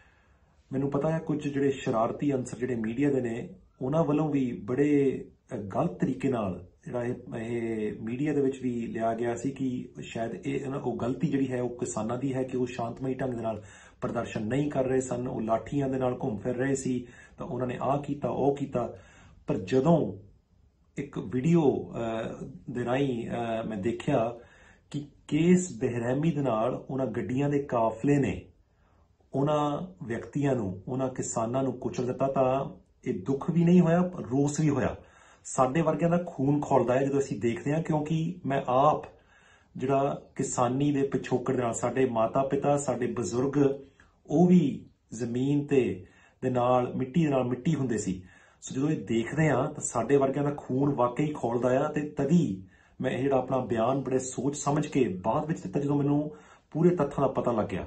ਮੈਨੂੰ ਪਤਾ ਹੈ ਕੁਝ ਜਿਹੜੇ ਸ਼ਰਾਰਤੀ ਅੰਸਰ ਜਿਹੜੇ ਮੀਡੀਆ ਦੇ ਨੇ, ਉਹਨਾਂ ਵੱਲੋਂ ਵੀ ਬੜੇ ਗਲਤ ਤਰੀਕੇ ਨਾਲ ਜਿਹੜਾ ਇਹ ਮੀਡੀਆ ਦੇ ਵਿੱਚ ਵੀ ਲਿਆ ਗਿਆ ਸੀ ਕਿ ਸ਼ਾਇਦ ਉਹ ਗਲਤੀ ਜਿਹੜੀ ਹੈ ਉਹ ਕਿਸਾਨਾਂ ਦੀ ਹੈ ਕਿ ਉਹ ਸ਼ਾਂਤਮਈ ਢੰਗ ਦੇ ਨਾਲ ਪ੍ਰਦਰਸ਼ਨ ਨਹੀਂ ਕਰ ਰਹੇ ਸਨ, ਉਹ ਲਾਠੀਆਂ ਦੇ ਨਾਲ ਘੁੰਮ ਫਿਰ ਰਹੇ ਸੀ, ਤਾਂ ਉਹਨਾਂ ਨੇ ਆਹ ਕੀਤਾ, ਉਹ ਕੀਤਾ। ਪਰ ਜਦੋਂ ਇੱਕ ਵੀਡੀਓ ਦੇ ਰਾਹੀਂ ਮੈਂ ਦੇਖਿਆ ਕਿ ਕਿਸ ਬੇਰਹਿਮੀ ਦੇ ਨਾਲ ਉਹਨਾਂ ਗੱਡੀਆਂ ਦੇ ਕਾਫਲੇ ਨੇ ਉਹਨਾਂ ਵਿਅਕਤੀਆਂ ਨੂੰ, ਉਹਨਾਂ ਕਿਸਾਨਾਂ ਨੂੰ ਕੁਚਲ ਦਿੱਤਾ, ਤਾਂ ਇਹ ਦੁੱਖ ਵੀ ਨਹੀਂ ਹੋਇਆ, ਰੋਸ ਵੀ ਹੋਇਆ। ਸਾਡੇ ਵਰਗਿਆਂ ਦਾ ਖੂਨ ਖੌਲਦਾ ਹੈ ਜਦੋਂ ਅਸੀਂ ਦੇਖਦੇ ਹਾਂ, ਕਿਉਂਕਿ ਮੈਂ ਆਪ ਜਿਹੜਾ ਕਿਸਾਨੀ ਦੇ ਪਿਛੋਕੜ ਦੇ ਨਾਲ, ਸਾਡੇ ਮਾਤਾ ਪਿਤਾ, ਸਾਡੇ ਬਜ਼ੁਰਗ, ਉਹ ਵੀ ਜ਼ਮੀਨ ਦੇ ਨਾਲ ਮਿੱਟੀ ਹੁੰਦੇ ਸੀ। ਸੋ ਜਦੋਂ ਇਹ ਦੇਖਦੇ ਹਾਂ ਤਾਂ ਸਾਡੇ ਵਰਗਿਆਂ ਦਾ ਖੂਨ ਵਾਕਈ ਖੌਲਦਾ ਆ। ਤੇ ਤਦੀ ਮੈਂ ਇਹ ਜਿਹੜਾ ਆਪਣਾ ਬਿਆਨ ਬੜੇ ਸੋਚ ਸਮਝ ਕੇ ਬਾਅਦ ਵਿੱਚ ਦਿੱਤਾ, ਜਦੋਂ ਮੈਨੂੰ ਪੂਰੇ ਤੱਥਾਂ ਦਾ ਪਤਾ ਲੱਗਿਆ।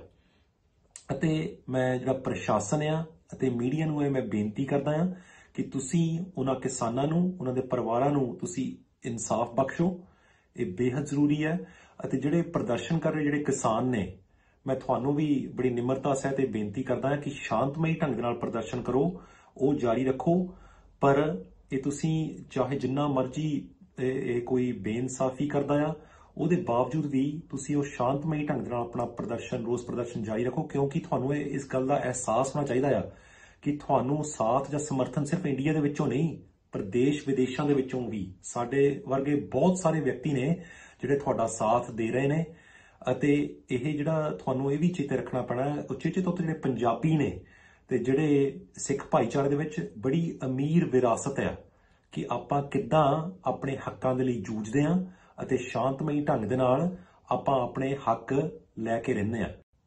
ਅਤੇ ਮੈਂ ਜਿਹੜਾ ਪ੍ਰਸ਼ਾਸਨ ਆ ਅਤੇ ਮੀਡੀਆ ਨੂੰ ਇਹ ਮੈਂ ਬੇਨਤੀ ਕਰਦਾ ਹਾਂ ਕਿ ਤੁਸੀਂ ਉਹਨਾਂ ਕਿਸਾਨਾਂ ਨੂੰ, ਉਹਨਾਂ ਦੇ ਪਰਿਵਾਰਾਂ ਨੂੰ ਤੁਸੀਂ ਇਨਸਾਫ ਬਖਸ਼ੋ। ਇਹ ਬੇहद ਜ਼ਰੂਰੀ ਹੈ। ਅਤੇ ਜਿਹੜੇ ਪ੍ਰਦਰਸ਼ਨ ਕਰ ਰਹੇ ਜਿਹੜੇ ਕਿਸਾਨ ਨੇ, ਮੈਂ ਤੁਹਾਨੂੰ ਵੀ ਬੜੀ ਨਿਮਰਤਾ ਸਹਿਤ ਇਹ ਬੇਨਤੀ ਕਰਦਾ ਹਾਂ ਕਿ ਸ਼ਾਂਤਮਈ ਢੰਗ ਦੇ ਨਾਲ ਪ੍ਰਦਰਸ਼ਨ ਕਰੋ, ਉਹ ਜਾਰੀ ਰੱਖੋ। ਪਰ ਇਹ ਤੁਸੀਂ ਚਾਹੇ ਜਿੰਨਾ ਮਰਜ਼ੀ ਇਹ ਕੋਈ ਬੇਇਨਸਾਫੀ ਕਰਦਾ ਆ, ਉਹਦੇ ਬਾਵਜੂਦ ਵੀ ਤੁਸੀਂ ਉਹ ਸ਼ਾਂਤਮਈ ਢੰਗ ਦੇ ਨਾਲ ਆਪਣਾ ਪ੍ਰਦਰਸ਼ਨ, ਰੋਸ ਪ੍ਰਦਰਸ਼ਨ ਜਾਰੀ ਰੱਖੋ, ਕਿਉਂਕਿ ਤੁਹਾਨੂੰ ਇਸ ਗੱਲ ਦਾ ਅਹਿਸਾਸ ਹੋਣਾ ਚਾਹੀਦਾ ਆ ਕਿ ਤੁਹਾਨੂੰ ਸਾਥ ਜਾਂ ਸਮਰਥਨ ਸਿਰਫ ਇੰਡੀਆ ਦੇ ਵਿੱਚੋਂ ਨਹੀਂ, ਪਰ ਦੇਸ਼ ਵਿਦੇਸ਼ਾਂ ਦੇ ਵਿੱਚੋਂ ਵੀ ਸਾਡੇ ਵਰਗੇ ਬਹੁਤ ਸਾਰੇ ਵਿਅਕਤੀ ਨੇ ਜਿਹੜੇ ਤੁਹਾਡਾ ਸਾਥ ਦੇ ਰਹੇ ਨੇ। ਅਤੇ ਇਹ ਜਿਹੜਾ ਤੁਹਾਨੂੰ ਇਹ ਵੀ ਚੇਤੇ ਰੱਖਣਾ ਪੈਣਾ ਹੈ, ਉਚੇਚੇ ਤੌਰ ਤੇ ਜਿਹੜੇ ਪੰਜਾਬੀ ਨੇ ਤੇ ਜਿਹੜੇ ਸਿੱਖ ਭਾਈਚਾਰੇ ਦੇ ਵਿੱਚ ਬੜੀ ਅਮੀਰ ਵਿਰਾਸਤ ਹੈ ਕਿ ਆਪਾਂ ਕਿੱਦਾਂ ਆਪਣੇ ਹੱਕਾਂ ਦੇ ਲਈ ਜੂਝਦੇ ਹਾਂ ਅਤੇ ਸ਼ਾਂਤਮਈ ਢੰਗ ਦੇ ਨਾਲ ਆਪਾਂ ਆਪਣੇ ਹੱਕ ਲੈ ਕੇ ਰਹਿੰਦੇ ਹਾਂ।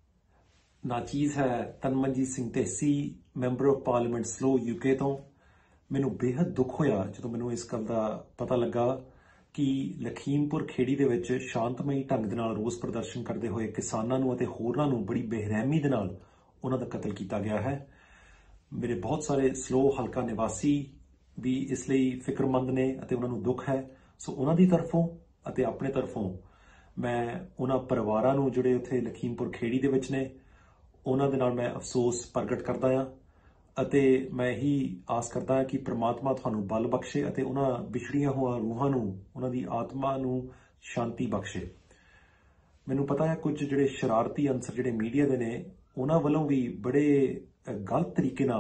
ਨਾਚੀਜ਼ ਹੈ Tanmanjeet Singh Dhesi, member of parliament Slough UK ਤੋਂ। ਮੈਨੂੰ ਬੇहद ਦੁੱਖ ਹੋਇਆ ਜਦੋਂ ਮੈਨੂੰ ਇਸ ਗੱਲ ਦਾ ਪਤਾ ਲੱਗਾ ਕਿ ਲਖੀਮਪੁਰ ਖੇੜੀ ਦੇ ਵਿੱਚ ਸ਼ਾਂਤਮਈ ਢੰਗ ਦੇ ਨਾਲ ਰੋਸ ਪ੍ਰਦਰਸ਼ਨ ਕਰਦੇ ਹੋਏ ਕਿਸਾਨਾਂ ਨੂੰ ਅਤੇ ਹੋਰਨਾਂ ਨੂੰ ਬੜੀ ਬੇਰਹਿਮੀ ਦੇ ਨਾਲ ਉਹਨਾਂ ਦਾ ਕਤਲ ਕੀਤਾ ਗਿਆ ਹੈ। ਮੇਰੇ ਬਹੁਤ ਸਾਰੇ ਸਲੋ ਹਲਕਾ ਨਿਵਾਸੀ ਵੀ ਇਸ ਲਈ ਫਿਕਰਮੰਦ ਨੇ ਅਤੇ ਉਹਨਾਂ ਨੂੰ ਦੁੱਖ ਹੈ। ਸੋ ਉਹਨਾਂ ਦੀ ਤਰਫੋਂ ਅਤੇ ਆਪਣੇ ਤਰਫੋਂ ਮੈਂ ਉਹਨਾਂ ਪਰਿਵਾਰਾਂ ਨੂੰ ਜਿਹੜੇ ਉੱਥੇ ਲਖੀਮਪੁਰ ਖੇੜੀ ਦੇ ਵਿੱਚ ਨੇ, ਉਹਨਾਂ ਦੇ ਨਾਲ ਮੈਂ ਅਫਸੋਸ ਪ੍ਰਗਟ ਕਰਦਾ ਹਾਂ। ਅਤੇ ਮੈਂ ਇਹੀ ਆਸ ਕਰਦਾ ਹਾਂ ਕਿ ਪ੍ਰਮਾਤਮਾ ਤੁਹਾਨੂੰ ਬਲ ਬਖਸ਼ੇ ਅਤੇ ਉਹਨਾਂ ਵਿਛੜੀਆਂ ਹੋਈਆਂ ਰੂਹਾਂ ਨੂੰ, ਉਹਨਾਂ ਦੀ ਆਤਮਾ ਨੂੰ ਸ਼ਾਂਤੀ ਬਖਸ਼ੇ। ਮੈਨੂੰ ਪਤਾ ਹੈ ਕੁਝ ਜਿਹੜੇ ਸ਼ਰਾਰਤੀ ਅੰਸਰ ਜਿਹੜੇ ਮੀਡੀਆ ਦੇ ਨੇ, ਉਹਨਾਂ ਵੱਲੋਂ ਵੀ ਬੜੇ ਗਲਤ ਤਰੀਕੇ ਨਾਲ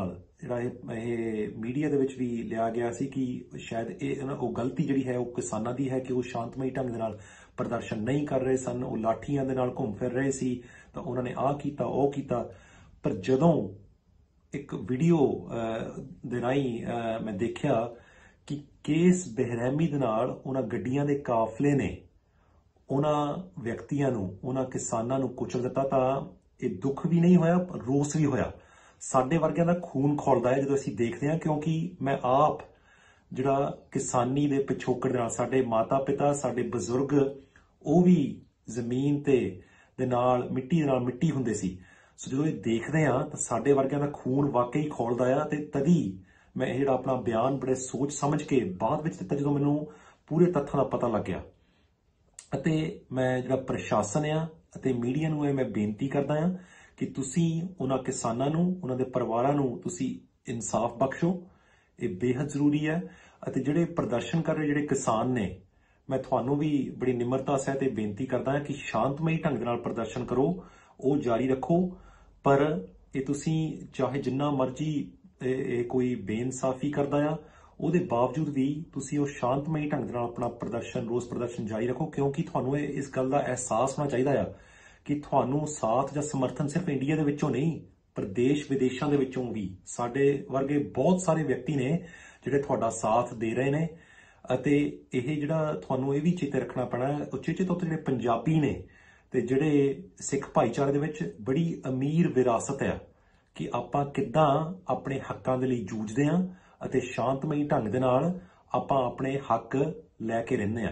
ਜਿਹੜਾ ਇਹ ਮੀਡੀਆ ਦੇ ਵਿੱਚ ਵੀ ਲਿਆ ਗਿਆ ਸੀ ਕਿ ਸ਼ਾਇਦ ਉਹ ਗਲਤੀ ਜਿਹੜੀ ਹੈ ਉਹ ਕਿਸਾਨਾਂ ਦੀ ਹੈ ਕਿ ਉਹ ਸ਼ਾਂਤਮਈ ਢੰਗ ਦੇ ਨਾਲ ਪ੍ਰਦਰਸ਼ਨ ਨਹੀਂ ਕਰ ਰਹੇ ਸਨ, ਉਹ ਲਾਠੀਆਂ ਦੇ ਨਾਲ ਘੁੰਮ ਫਿਰ ਰਹੇ ਸੀ, ਤਾਂ ਉਹਨਾਂ ਨੇ ਆਹ ਕੀਤਾ ਉਹ ਕੀਤਾ। ਪਰ ਜਦੋਂ ਇੱਕ ਵੀਡੀਓ ਦੇ ਰਾਹੀਂ ਮੈਂ ਦੇਖਿਆ ਕਿ ਕਿਸ ਬੇਰਹਿਮੀ ਦੇ ਨਾਲ ਉਹਨਾਂ ਗੱਡੀਆਂ ਦੇ ਕਾਫਲੇ ਨੇ ਉਹਨਾਂ ਵਿਅਕਤੀਆਂ ਨੂੰ, ਉਹਨਾਂ ਕਿਸਾਨਾਂ ਨੂੰ ਕੁਚਲ ਦਿੱਤਾ, ਤਾਂ ਇਹ ਦੁੱਖ ਵੀ ਨਹੀਂ ਹੋਇਆ, ਰੋਸ ਵੀ ਹੋਇਆ। ਸਾਡੇ ਵਰਗਿਆਂ ਦਾ ਖੂਨ ਖੌਲਦਾ ਹੈ ਜਦੋਂ ਅਸੀਂ ਦੇਖਦੇ ਹਾਂ, ਕਿਉਂਕਿ ਮੈਂ ਆਪ ਜਿਹੜਾ ਕਿਸਾਨੀ ਦੇ ਪਿਛੋਕੜ ਦੇ ਨਾਲ, ਸਾਡੇ ਮਾਤਾ ਪਿਤਾ, ਸਾਡੇ ਬਜ਼ੁਰਗ, ਉਹ ਵੀ ਜ਼ਮੀਨ ਦੇ ਨਾਲ ਮਿੱਟੀ ਹੁੰਦੇ ਸੀ। ਸੋ ਜਦੋਂ ਇਹ ਦੇਖਦੇ ਹਾਂ ਤਾਂ ਸਾਡੇ ਵਰਗਿਆਂ ਦਾ ਖੂਨ ਵਾਕਈ ਖੌਲਦਾ ਆ। ਤੇ ਤਦੀ ਮੈਂ ਇਹ ਜਿਹੜਾ ਆਪਣਾ ਬਿਆਨ ਬੜੇ ਸੋਚ ਸਮਝ ਕੇ ਬਾਅਦ ਵਿੱਚ ਦਿੱਤਾ, ਜਦੋਂ ਮੈਨੂੰ ਪੂਰੇ ਤੱਥਾਂ ਦਾ ਪਤਾ ਲੱਗਿਆ। ਅਤੇ ਮੈਂ ਜਿਹੜਾ ਪ੍ਰਸ਼ਾਸਨ ਆ ਅਤੇ ਮੀਡੀਆ ਨੂੰ ਇਹ ਮੈਂ ਬੇਨਤੀ ਕਰਦਾ ਹਾਂ ਕਿ ਤੁਸੀਂ ਉਹਨਾਂ ਕਿਸਾਨਾਂ ਨੂੰ, ਉਹਨਾਂ ਦੇ ਪਰਿਵਾਰਾਂ ਨੂੰ ਤੁਸੀਂ ਇਨਸਾਫ ਬਖਸ਼ੋ। ਇਹ ਬੇहद ਜ਼ਰੂਰੀ ਹੈ। ਅਤੇ ਜਿਹੜੇ ਪ੍ਰਦਰਸ਼ਨ ਕਰ ਰਹੇ ਜਿਹੜੇ ਕਿਸਾਨ ਨੇ, ਮੈਂ ਤੁਹਾਨੂੰ ਵੀ ਬੜੀ ਨਿਮਰਤਾ ਸਹਿਤ ਇਹ ਬੇਨਤੀ ਕਰਦਾ ਹਾਂ ਕਿ ਸ਼ਾਂਤਮਈ ਢੰਗ ਦੇ ਨਾਲ ਪ੍ਰਦਰਸ਼ਨ ਕਰੋ, ਉਹ ਜਾਰੀ ਰੱਖੋ। ਪਰ ਇਹ ਤੁਸੀਂ ਚਾਹੇ ਜਿੰਨਾ ਮਰਜ਼ੀ ਇਹ ਕੋਈ ਬੇਇਨਸਾਫੀ ਕਰਦਾ ਆ, ਉਹਦੇ ਬਾਵਜੂਦ ਵੀ ਤੁਸੀਂ ਉਹ ਸ਼ਾਂਤਮਈ ਢੰਗ ਦੇ ਨਾਲ ਆਪਣਾ ਪ੍ਰਦਰਸ਼ਨ, ਰੋਸ ਪ੍ਰਦਰਸ਼ਨ ਜਾਰੀ ਰੱਖੋ, ਕਿਉਂਕਿ ਤੁਹਾਨੂੰ ਇਸ ਗੱਲ ਦਾ ਅਹਿਸਾਸ ਹੋਣਾ ਚਾਹੀਦਾ ਆ ਕਿ ਤੁਹਾਨੂੰ ਸਾਥ ਜਾਂ ਸਮਰਥਨ ਸਿਰਫ ਇੰਡੀਆ ਦੇ ਵਿੱਚੋਂ ਨਹੀਂ, ਪਰ ਦੇਸ਼ ਵਿਦੇਸ਼ਾਂ ਦੇ ਵਿੱਚੋਂ ਵੀ ਸਾਡੇ ਵਰਗੇ ਬਹੁਤ ਸਾਰੇ ਵਿਅਕਤੀ ਨੇ ਜਿਹੜੇ ਤੁਹਾਡਾ ਸਾਥ ਦੇ ਰਹੇ ਨੇ। ਅਤੇ ਇਹ ਜਿਹੜਾ ਤੁਹਾਨੂੰ ਇਹ ਵੀ ਚੇਤੇ ਰੱਖਣਾ ਪੈਣਾ, ਉਚੇਚੇ ਤੌਰ ਤੇ ਜਿਹੜੇ ਪੰਜਾਬੀ ਨੇ ਤੇ ਜਿਹੜੇ ਸਿੱਖ ਭਾਈਚਾਰੇ ਦੇ ਵਿੱਚ ਬੜੀ ਅਮੀਰ ਵਿਰਾਸਤ ਹੈ ਕਿ ਆਪਾਂ ਕਿੱਦਾਂ ਆਪਣੇ ਹੱਕਾਂ ਦੇ ਲਈ ਜੂਝਦੇ ਹਾਂ ਅਤੇ ਸ਼ਾਂਤਮਈ ਢੰਗ ਦੇ ਨਾਲ ਆਪਾਂ ਆਪਣੇ ਹੱਕ ਲੈ ਕੇ ਰਹਿੰਦੇ ਹਾਂ।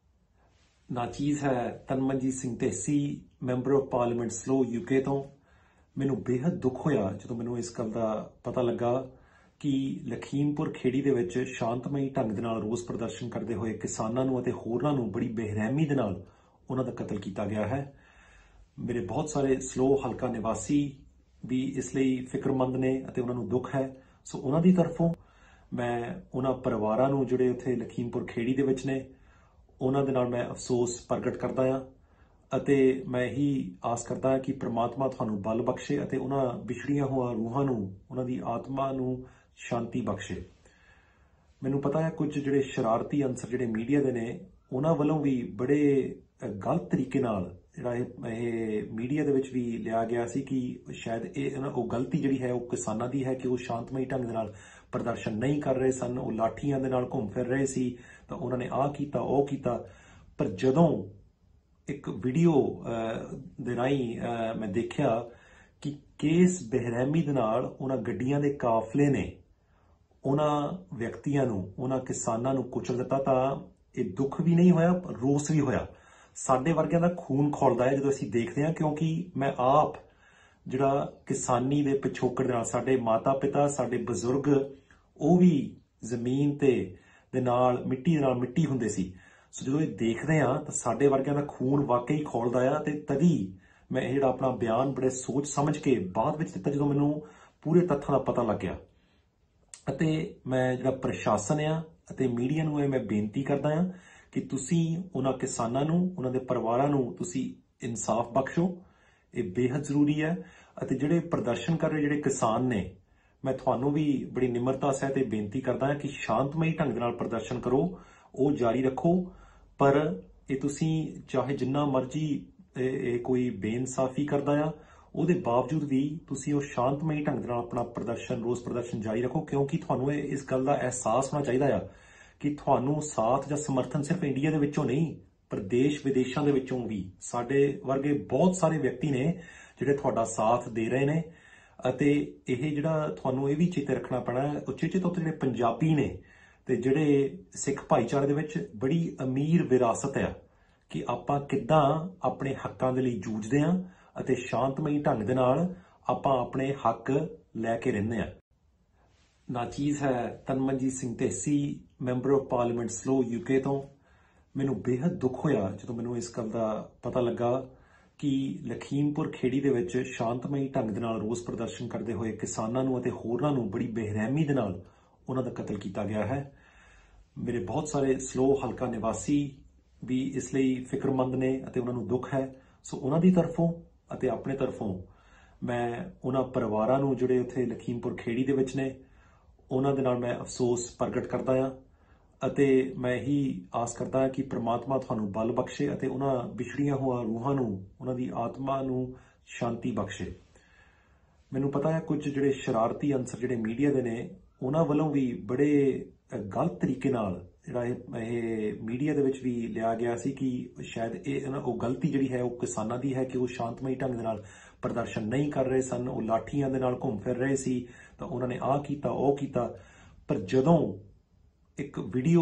ਨਾਚੀਜ਼ ਹੈ Tanmanjeet Singh Dhesi, member of parliament Slough UK ਤੋਂ। ਮੈਨੂੰ ਬੇहद ਦੁੱਖ ਹੋਇਆ ਜਦੋਂ ਮੈਨੂੰ ਇਸ ਗੱਲ ਦਾ ਪਤਾ ਲੱਗਾ ਕਿ ਲਖੀਮਪੁਰ ਖੇੜੀ ਦੇ ਵਿੱਚ ਸ਼ਾਂਤਮਈ ਢੰਗ ਦੇ ਨਾਲ ਰੋਸ ਪ੍ਰਦਰਸ਼ਨ ਕਰਦੇ ਹੋਏ ਕਿਸਾਨਾਂ ਨੂੰ ਅਤੇ ਹੋਰਨਾਂ ਨੂੰ ਬੜੀ ਬੇਰਹਿਮੀ ਦੇ ਨਾਲ ਉਹਨਾਂ ਦਾ ਕਤਲ ਕੀਤਾ ਗਿਆ ਹੈ। ਮੇਰੇ ਬਹੁਤ ਸਾਰੇ ਸਲੋ ਹਲਕਾ ਨਿਵਾਸੀ ਵੀ ਇਸ ਲਈ ਫਿਕਰਮੰਦ ਨੇ ਅਤੇ ਉਹਨਾਂ ਨੂੰ ਦੁੱਖ ਹੈ। ਸੋ ਉਹਨਾਂ ਦੀ ਤਰਫੋਂ ਮੈਂ ਉਹਨਾਂ ਪਰਿਵਾਰਾਂ ਨੂੰ ਜਿਹੜੇ ਉੱਥੇ ਲਖੀਮਪੁਰ ਖੇੜੀ ਦੇ ਵਿੱਚ ਨੇ, ਉਹਨਾਂ ਦੇ ਨਾਲ ਮੈਂ ਅਫਸੋਸ ਪ੍ਰਗਟ ਕਰਦਾ ਹਾਂ ਅਤੇ ਮੈਂ ਇਹੀ ਆਸ ਕਰਦਾ ਹਾਂ ਕਿ ਪ੍ਰਮਾਤਮਾ ਤੁਹਾਨੂੰ ਬਲ ਬਖਸ਼ੇ ਅਤੇ ਉਹਨਾਂ ਵਿਛੜੀਆਂ ਹੋਈਆਂ ਰੂਹਾਂ ਨੂੰ, ਉਹਨਾਂ ਦੀ ਆਤਮਾ ਨੂੰ ਸ਼ਾਂਤੀ ਬਖਸ਼ੇ। ਮੈਨੂੰ ਪਤਾ ਹੈ ਕੁਝ ਜਿਹੜੇ ਸ਼ਰਾਰਤੀ ਅੰਸਰ ਜਿਹੜੇ ਮੀਡੀਆ ਦੇ ਨੇ, ਉਹਨਾਂ ਵੱਲੋਂ ਵੀ ਬੜੇ ਗਲਤ ਤਰੀਕੇ ਨਾਲ ਜਿਹੜਾ ਇਹ ਮੀਡੀਆ ਦੇ ਵਿੱਚ ਵੀ ਲਿਆ ਗਿਆ ਸੀ ਕਿ ਸ਼ਾਇਦ ਉਹ ਗਲਤੀ ਜਿਹੜੀ ਹੈ ਉਹ ਕਿਸਾਨਾਂ ਦੀ ਹੈ ਕਿ ਉਹ ਸ਼ਾਂਤਮਈ ਢੰਗ ਦੇ ਨਾਲ ਪ੍ਰਦਰਸ਼ਨ ਨਹੀਂ ਕਰ ਰਹੇ ਸਨ, ਉਹ ਲਾਠੀਆਂ ਦੇ ਨਾਲ ਘੁੰਮ ਫਿਰ ਰਹੇ ਸੀ, ਤਾਂ ਉਹਨਾਂ ਨੇ ਆਹ ਕੀਤਾ ਉਹ ਕੀਤਾ। ਪਰ ਜਦੋਂ ਇੱਕ ਵੀਡੀਓ ਦੇ ਰਾਹੀਂ ਮੈਂ ਦੇਖਿਆ ਕਿ ਕਿਸ ਬੇਰਹਿਮੀ ਦੇ ਨਾਲ ਉਹਨਾਂ ਗੱਡੀਆਂ ਦੇ ਕਾਫਲੇ ਨੇ ਉਹਨਾਂ ਵਿਅਕਤੀਆਂ ਨੂੰ, ਉਹਨਾਂ ਕਿਸਾਨਾਂ ਨੂੰ ਕੁਚਲ ਦਿੱਤਾ, ਤਾਂ ਇਹ ਦੁੱਖ ਵੀ ਨਹੀਂ ਹੋਇਆ, ਰੋਸ ਵੀ ਹੋਇਆ। ਸਾਡੇ ਵਰਗਿਆਂ ਦਾ ਖੂਨ ਖੌਲਦਾ ਹੈ ਜਦੋਂ ਅਸੀਂ ਦੇਖਦੇ ਹਾਂ, ਕਿਉਂਕਿ ਮੈਂ ਆਪ ਜਿਹੜਾ ਕਿਸਾਨੀ ਦੇ ਪਿਛੋਕੜ ਦੇ ਨਾਲ, ਸਾਡੇ ਮਾਤਾ ਪਿਤਾ, ਸਾਡੇ ਬਜ਼ੁਰਗ, ਉਹ ਵੀ ਜ਼ਮੀਨ ਦੇ ਨਾਲ ਮਿੱਟੀ ਹੁੰਦੇ ਸੀ। ਸੋ ਜਦੋਂ ਇਹ ਦੇਖਦੇ ਹਾਂ ਤਾਂ ਸਾਡੇ ਵਰਗਿਆਂ ਦਾ ਖੂਨ ਵਾਕਈ ਖੌਲਦਾ ਆ। ਤੇ ਤਦੀ ਮੈਂ ਇਹ ਜਿਹੜਾ ਆਪਣਾ ਬਿਆਨ ਬੜੇ ਸੋਚ ਸਮਝ ਕੇ ਬਾਅਦ ਵਿੱਚ ਦਿੱਤਾ, ਜਦੋਂ ਮੈਨੂੰ ਪੂਰੇ ਤੱਥਾਂ ਦਾ ਪਤਾ ਲੱਗਿਆ। ਅਤੇ ਮੈਂ ਜਿਹੜਾ ਪ੍ਰਸ਼ਾਸਨ ਆ ਅਤੇ ਮੀਡੀਆ ਨੂੰ ਇਹ ਮੈਂ ਬੇਨਤੀ ਕਰਦਾ ਹਾਂ ਕਿ ਤੁਸੀਂ ਉਹਨਾਂ ਕਿਸਾਨਾਂ ਨੂੰ, ਉਹਨਾਂ ਦੇ ਪਰਿਵਾਰਾਂ ਨੂੰ ਤੁਸੀਂ ਇਨਸਾਫ ਬਖਸ਼ੋ। ਇਹ ਬੇहद ਜ਼ਰੂਰੀ ਹੈ। ਅਤੇ ਜਿਹੜੇ ਪ੍ਰਦਰਸ਼ਨ ਕਰ ਰਹੇ ਜਿਹੜੇ ਕਿਸਾਨ ਨੇ, ਮੈਂ ਤੁਹਾਨੂੰ ਵੀ ਬੜੀ ਨਿਮਰਤਾ ਸਹਿਤ ਇਹ ਬੇਨਤੀ ਕਰਦਾ ਹਾਂ ਕਿ ਸ਼ਾਂਤਮਈ ਢੰਗ ਦੇ ਨਾਲ ਪ੍ਰਦਰਸ਼ਨ ਕਰੋ, ਉਹ ਜਾਰੀ ਰੱਖੋ। ਪਰ ਇਹ ਤੁਸੀਂ ਚਾਹੇ ਜਿੰਨਾ ਮਰਜ਼ੀ ਇਹ ਕੋਈ ਬੇਇਨਸਾਫੀ ਕਰਦਾ ਆ, ਉਹਦੇ ਬਾਵਜੂਦ ਵੀ ਤੁਸੀਂ ਉਹ ਸ਼ਾਂਤਮਈ ਢੰਗ ਦੇ ਨਾਲ ਆਪਣਾ ਪ੍ਰਦਰਸ਼ਨ, ਰੋਸ ਪ੍ਰਦਰਸ਼ਨ ਜਾਰੀ ਰੱਖੋ, ਕਿਉਂਕਿ ਤੁਹਾਨੂੰ ਇਸ ਗੱਲ ਦਾ ਅਹਿਸਾਸ ਹੋਣਾ ਚਾਹੀਦਾ ਆ ਕਿ ਤੁਹਾਨੂੰ ਸਾਥ ਜਾਂ ਸਮਰਥਨ ਸਿਰਫ ਇੰਡੀਆ ਦੇ ਵਿੱਚੋਂ ਨਹੀਂ, ਪਰ ਦੇਸ਼ ਵਿਦੇਸ਼ਾਂ ਦੇ ਵਿੱਚੋਂ ਵੀ ਸਾਡੇ ਵਰਗੇ ਬਹੁਤ ਸਾਰੇ ਵਿਅਕਤੀ ਨੇ ਜਿਹੜੇ ਤੁਹਾਡਾ ਸਾਥ ਦੇ ਰਹੇ ਨੇ। ਅਤੇ ਇਹ ਜਿਹੜਾ ਤੁਹਾਨੂੰ ਇਹ ਵੀ ਚੇਤੇ ਰੱਖਣਾ ਪੈਣਾ, ਉਚੇਚੇ ਤੌਰ ਤੇ ਜਿਹੜੇ ਪੰਜਾਬੀ ਨੇ ਤੇ ਜਿਹੜੇ ਸਿੱਖ ਭਾਈਚਾਰੇ ਦੇ ਵਿੱਚ ਬੜੀ ਅਮੀਰ ਵਿਰਾਸਤ ਹੈ ਕਿ ਆਪਾਂ ਕਿੱਦਾਂ ਆਪਣੇ ਹੱਕਾਂ ਦੇ ਲਈ ਜੂਝਦੇ ਹਾਂ ਅਤੇ ਸ਼ਾਂਤਮਈ ਢੰਗ ਦੇ ਨਾਲ ਆਪਾਂ ਆਪਣੇ ਹੱਕ ਲੈ ਕੇ ਰਹਿੰਦੇ ਹਾਂ। ਨਾਚੀਜ਼ ਹੈ Tanmanjeet Singh Dhesi, member of parliament Slough UK ਤੋਂ। ਮੈਨੂੰ ਬੇहद ਦੁੱਖ ਹੋਇਆ ਜਦੋਂ ਮੈਨੂੰ ਇਸ ਗੱਲ ਦਾ ਪਤਾ ਲੱਗਾ ਕਿ ਲਖੀਮਪੁਰ ਖੇੜੀ ਦੇ ਵਿੱਚ ਸ਼ਾਂਤਮਈ ਢੰਗ ਦੇ ਨਾਲ ਰੋਸ ਪ੍ਰਦਰਸ਼ਨ ਕਰਦੇ ਹੋਏ ਕਿਸਾਨਾਂ ਨੂੰ ਅਤੇ ਹੋਰਨਾਂ ਨੂੰ ਬੜੀ ਬੇਰਹਿਮੀ ਦੇ ਨਾਲ ਉਹਨਾਂ ਦਾ ਕਤਲ ਕੀਤਾ ਗਿਆ ਹੈ। ਮੇਰੇ ਬਹੁਤ ਸਾਰੇ ਸਲੋ ਹਲਕਾ ਨਿਵਾਸੀ ਵੀ ਇਸ ਲਈ ਫਿਕਰਮੰਦ ਨੇ ਅਤੇ ਉਹਨਾਂ ਨੂੰ ਦੁੱਖ ਹੈ। ਸੋ ਉਹਨਾਂ ਦੀ ਤਰਫੋਂ ਅਤੇ ਆਪਣੇ ਤਰਫੋਂ ਮੈਂ ਉਹਨਾਂ ਪਰਿਵਾਰਾਂ ਨੂੰ ਜਿਹੜੇ ਉੱਥੇ ਲਖੀਮਪੁਰ ਖੇੜੀ ਦੇ ਵਿੱਚ ਨੇ ਉਹਨਾਂ ਦੇ ਨਾਲ ਮੈਂ ਅਫਸੋਸ ਪ੍ਰਗਟ ਕਰਦਾ ਹਾਂ ਅਤੇ ਮੈਂ ਹੀ ਆਸ ਕਰਦਾ ਹਾਂ ਕਿ ਪ੍ਰਮਾਤਮਾ ਤੁਹਾਨੂੰ ਬਲ ਬਖਸ਼ੇ ਅਤੇ ਉਹਨਾਂ ਵਿਛੜੀਆਂ ਹੋਈਆਂ ਰੂਹਾਂ ਨੂੰ, ਉਹਨਾਂ ਦੀ ਆਤਮਾ ਨੂੰ ਸ਼ਾਂਤੀ ਬਖਸ਼ੇ। ਮੈਨੂੰ ਪਤਾ ਹੈ ਕੁਝ ਜਿਹੜੇ ਸ਼ਰਾਰਤੀ ਅੰਸਰ ਜਿਹੜੇ ਮੀਡੀਆ ਦੇ ਨੇ ਉਹਨਾਂ ਵੱਲੋਂ ਵੀ ਬੜੇ ਗਲਤ ਤਰੀਕੇ ਨਾਲ ਜਿਹੜਾ ਇਹ ਮੀਡੀਆ ਦੇ ਵਿੱਚ ਵੀ ਲਿਆ ਗਿਆ ਸੀ ਕਿ ਸ਼ਾਇਦ ਉਹ ਗਲਤੀ ਜਿਹੜੀ ਹੈ ਉਹ ਕਿਸਾਨਾਂ ਦੀ ਹੈ ਕਿ ਉਹ ਸ਼ਾਂਤਮਈ ਢੰਗ ਦੇ ਨਾਲ ਪ੍ਰਦਰਸ਼ਨ ਨਹੀਂ ਕਰ ਰਹੇ ਸਨ, ਉਹ ਲਾਠੀਆਂ ਦੇ ਨਾਲ ਘੁੰਮ ਫਿਰ ਰਹੇ ਸੀ ਤਾਂ ਉਹਨਾਂ ਨੇ ਆਹ ਕੀਤਾ ਉਹ ਕੀਤਾ। ਪਰ ਜਦੋਂ ਇੱਕ ਵੀਡੀਓ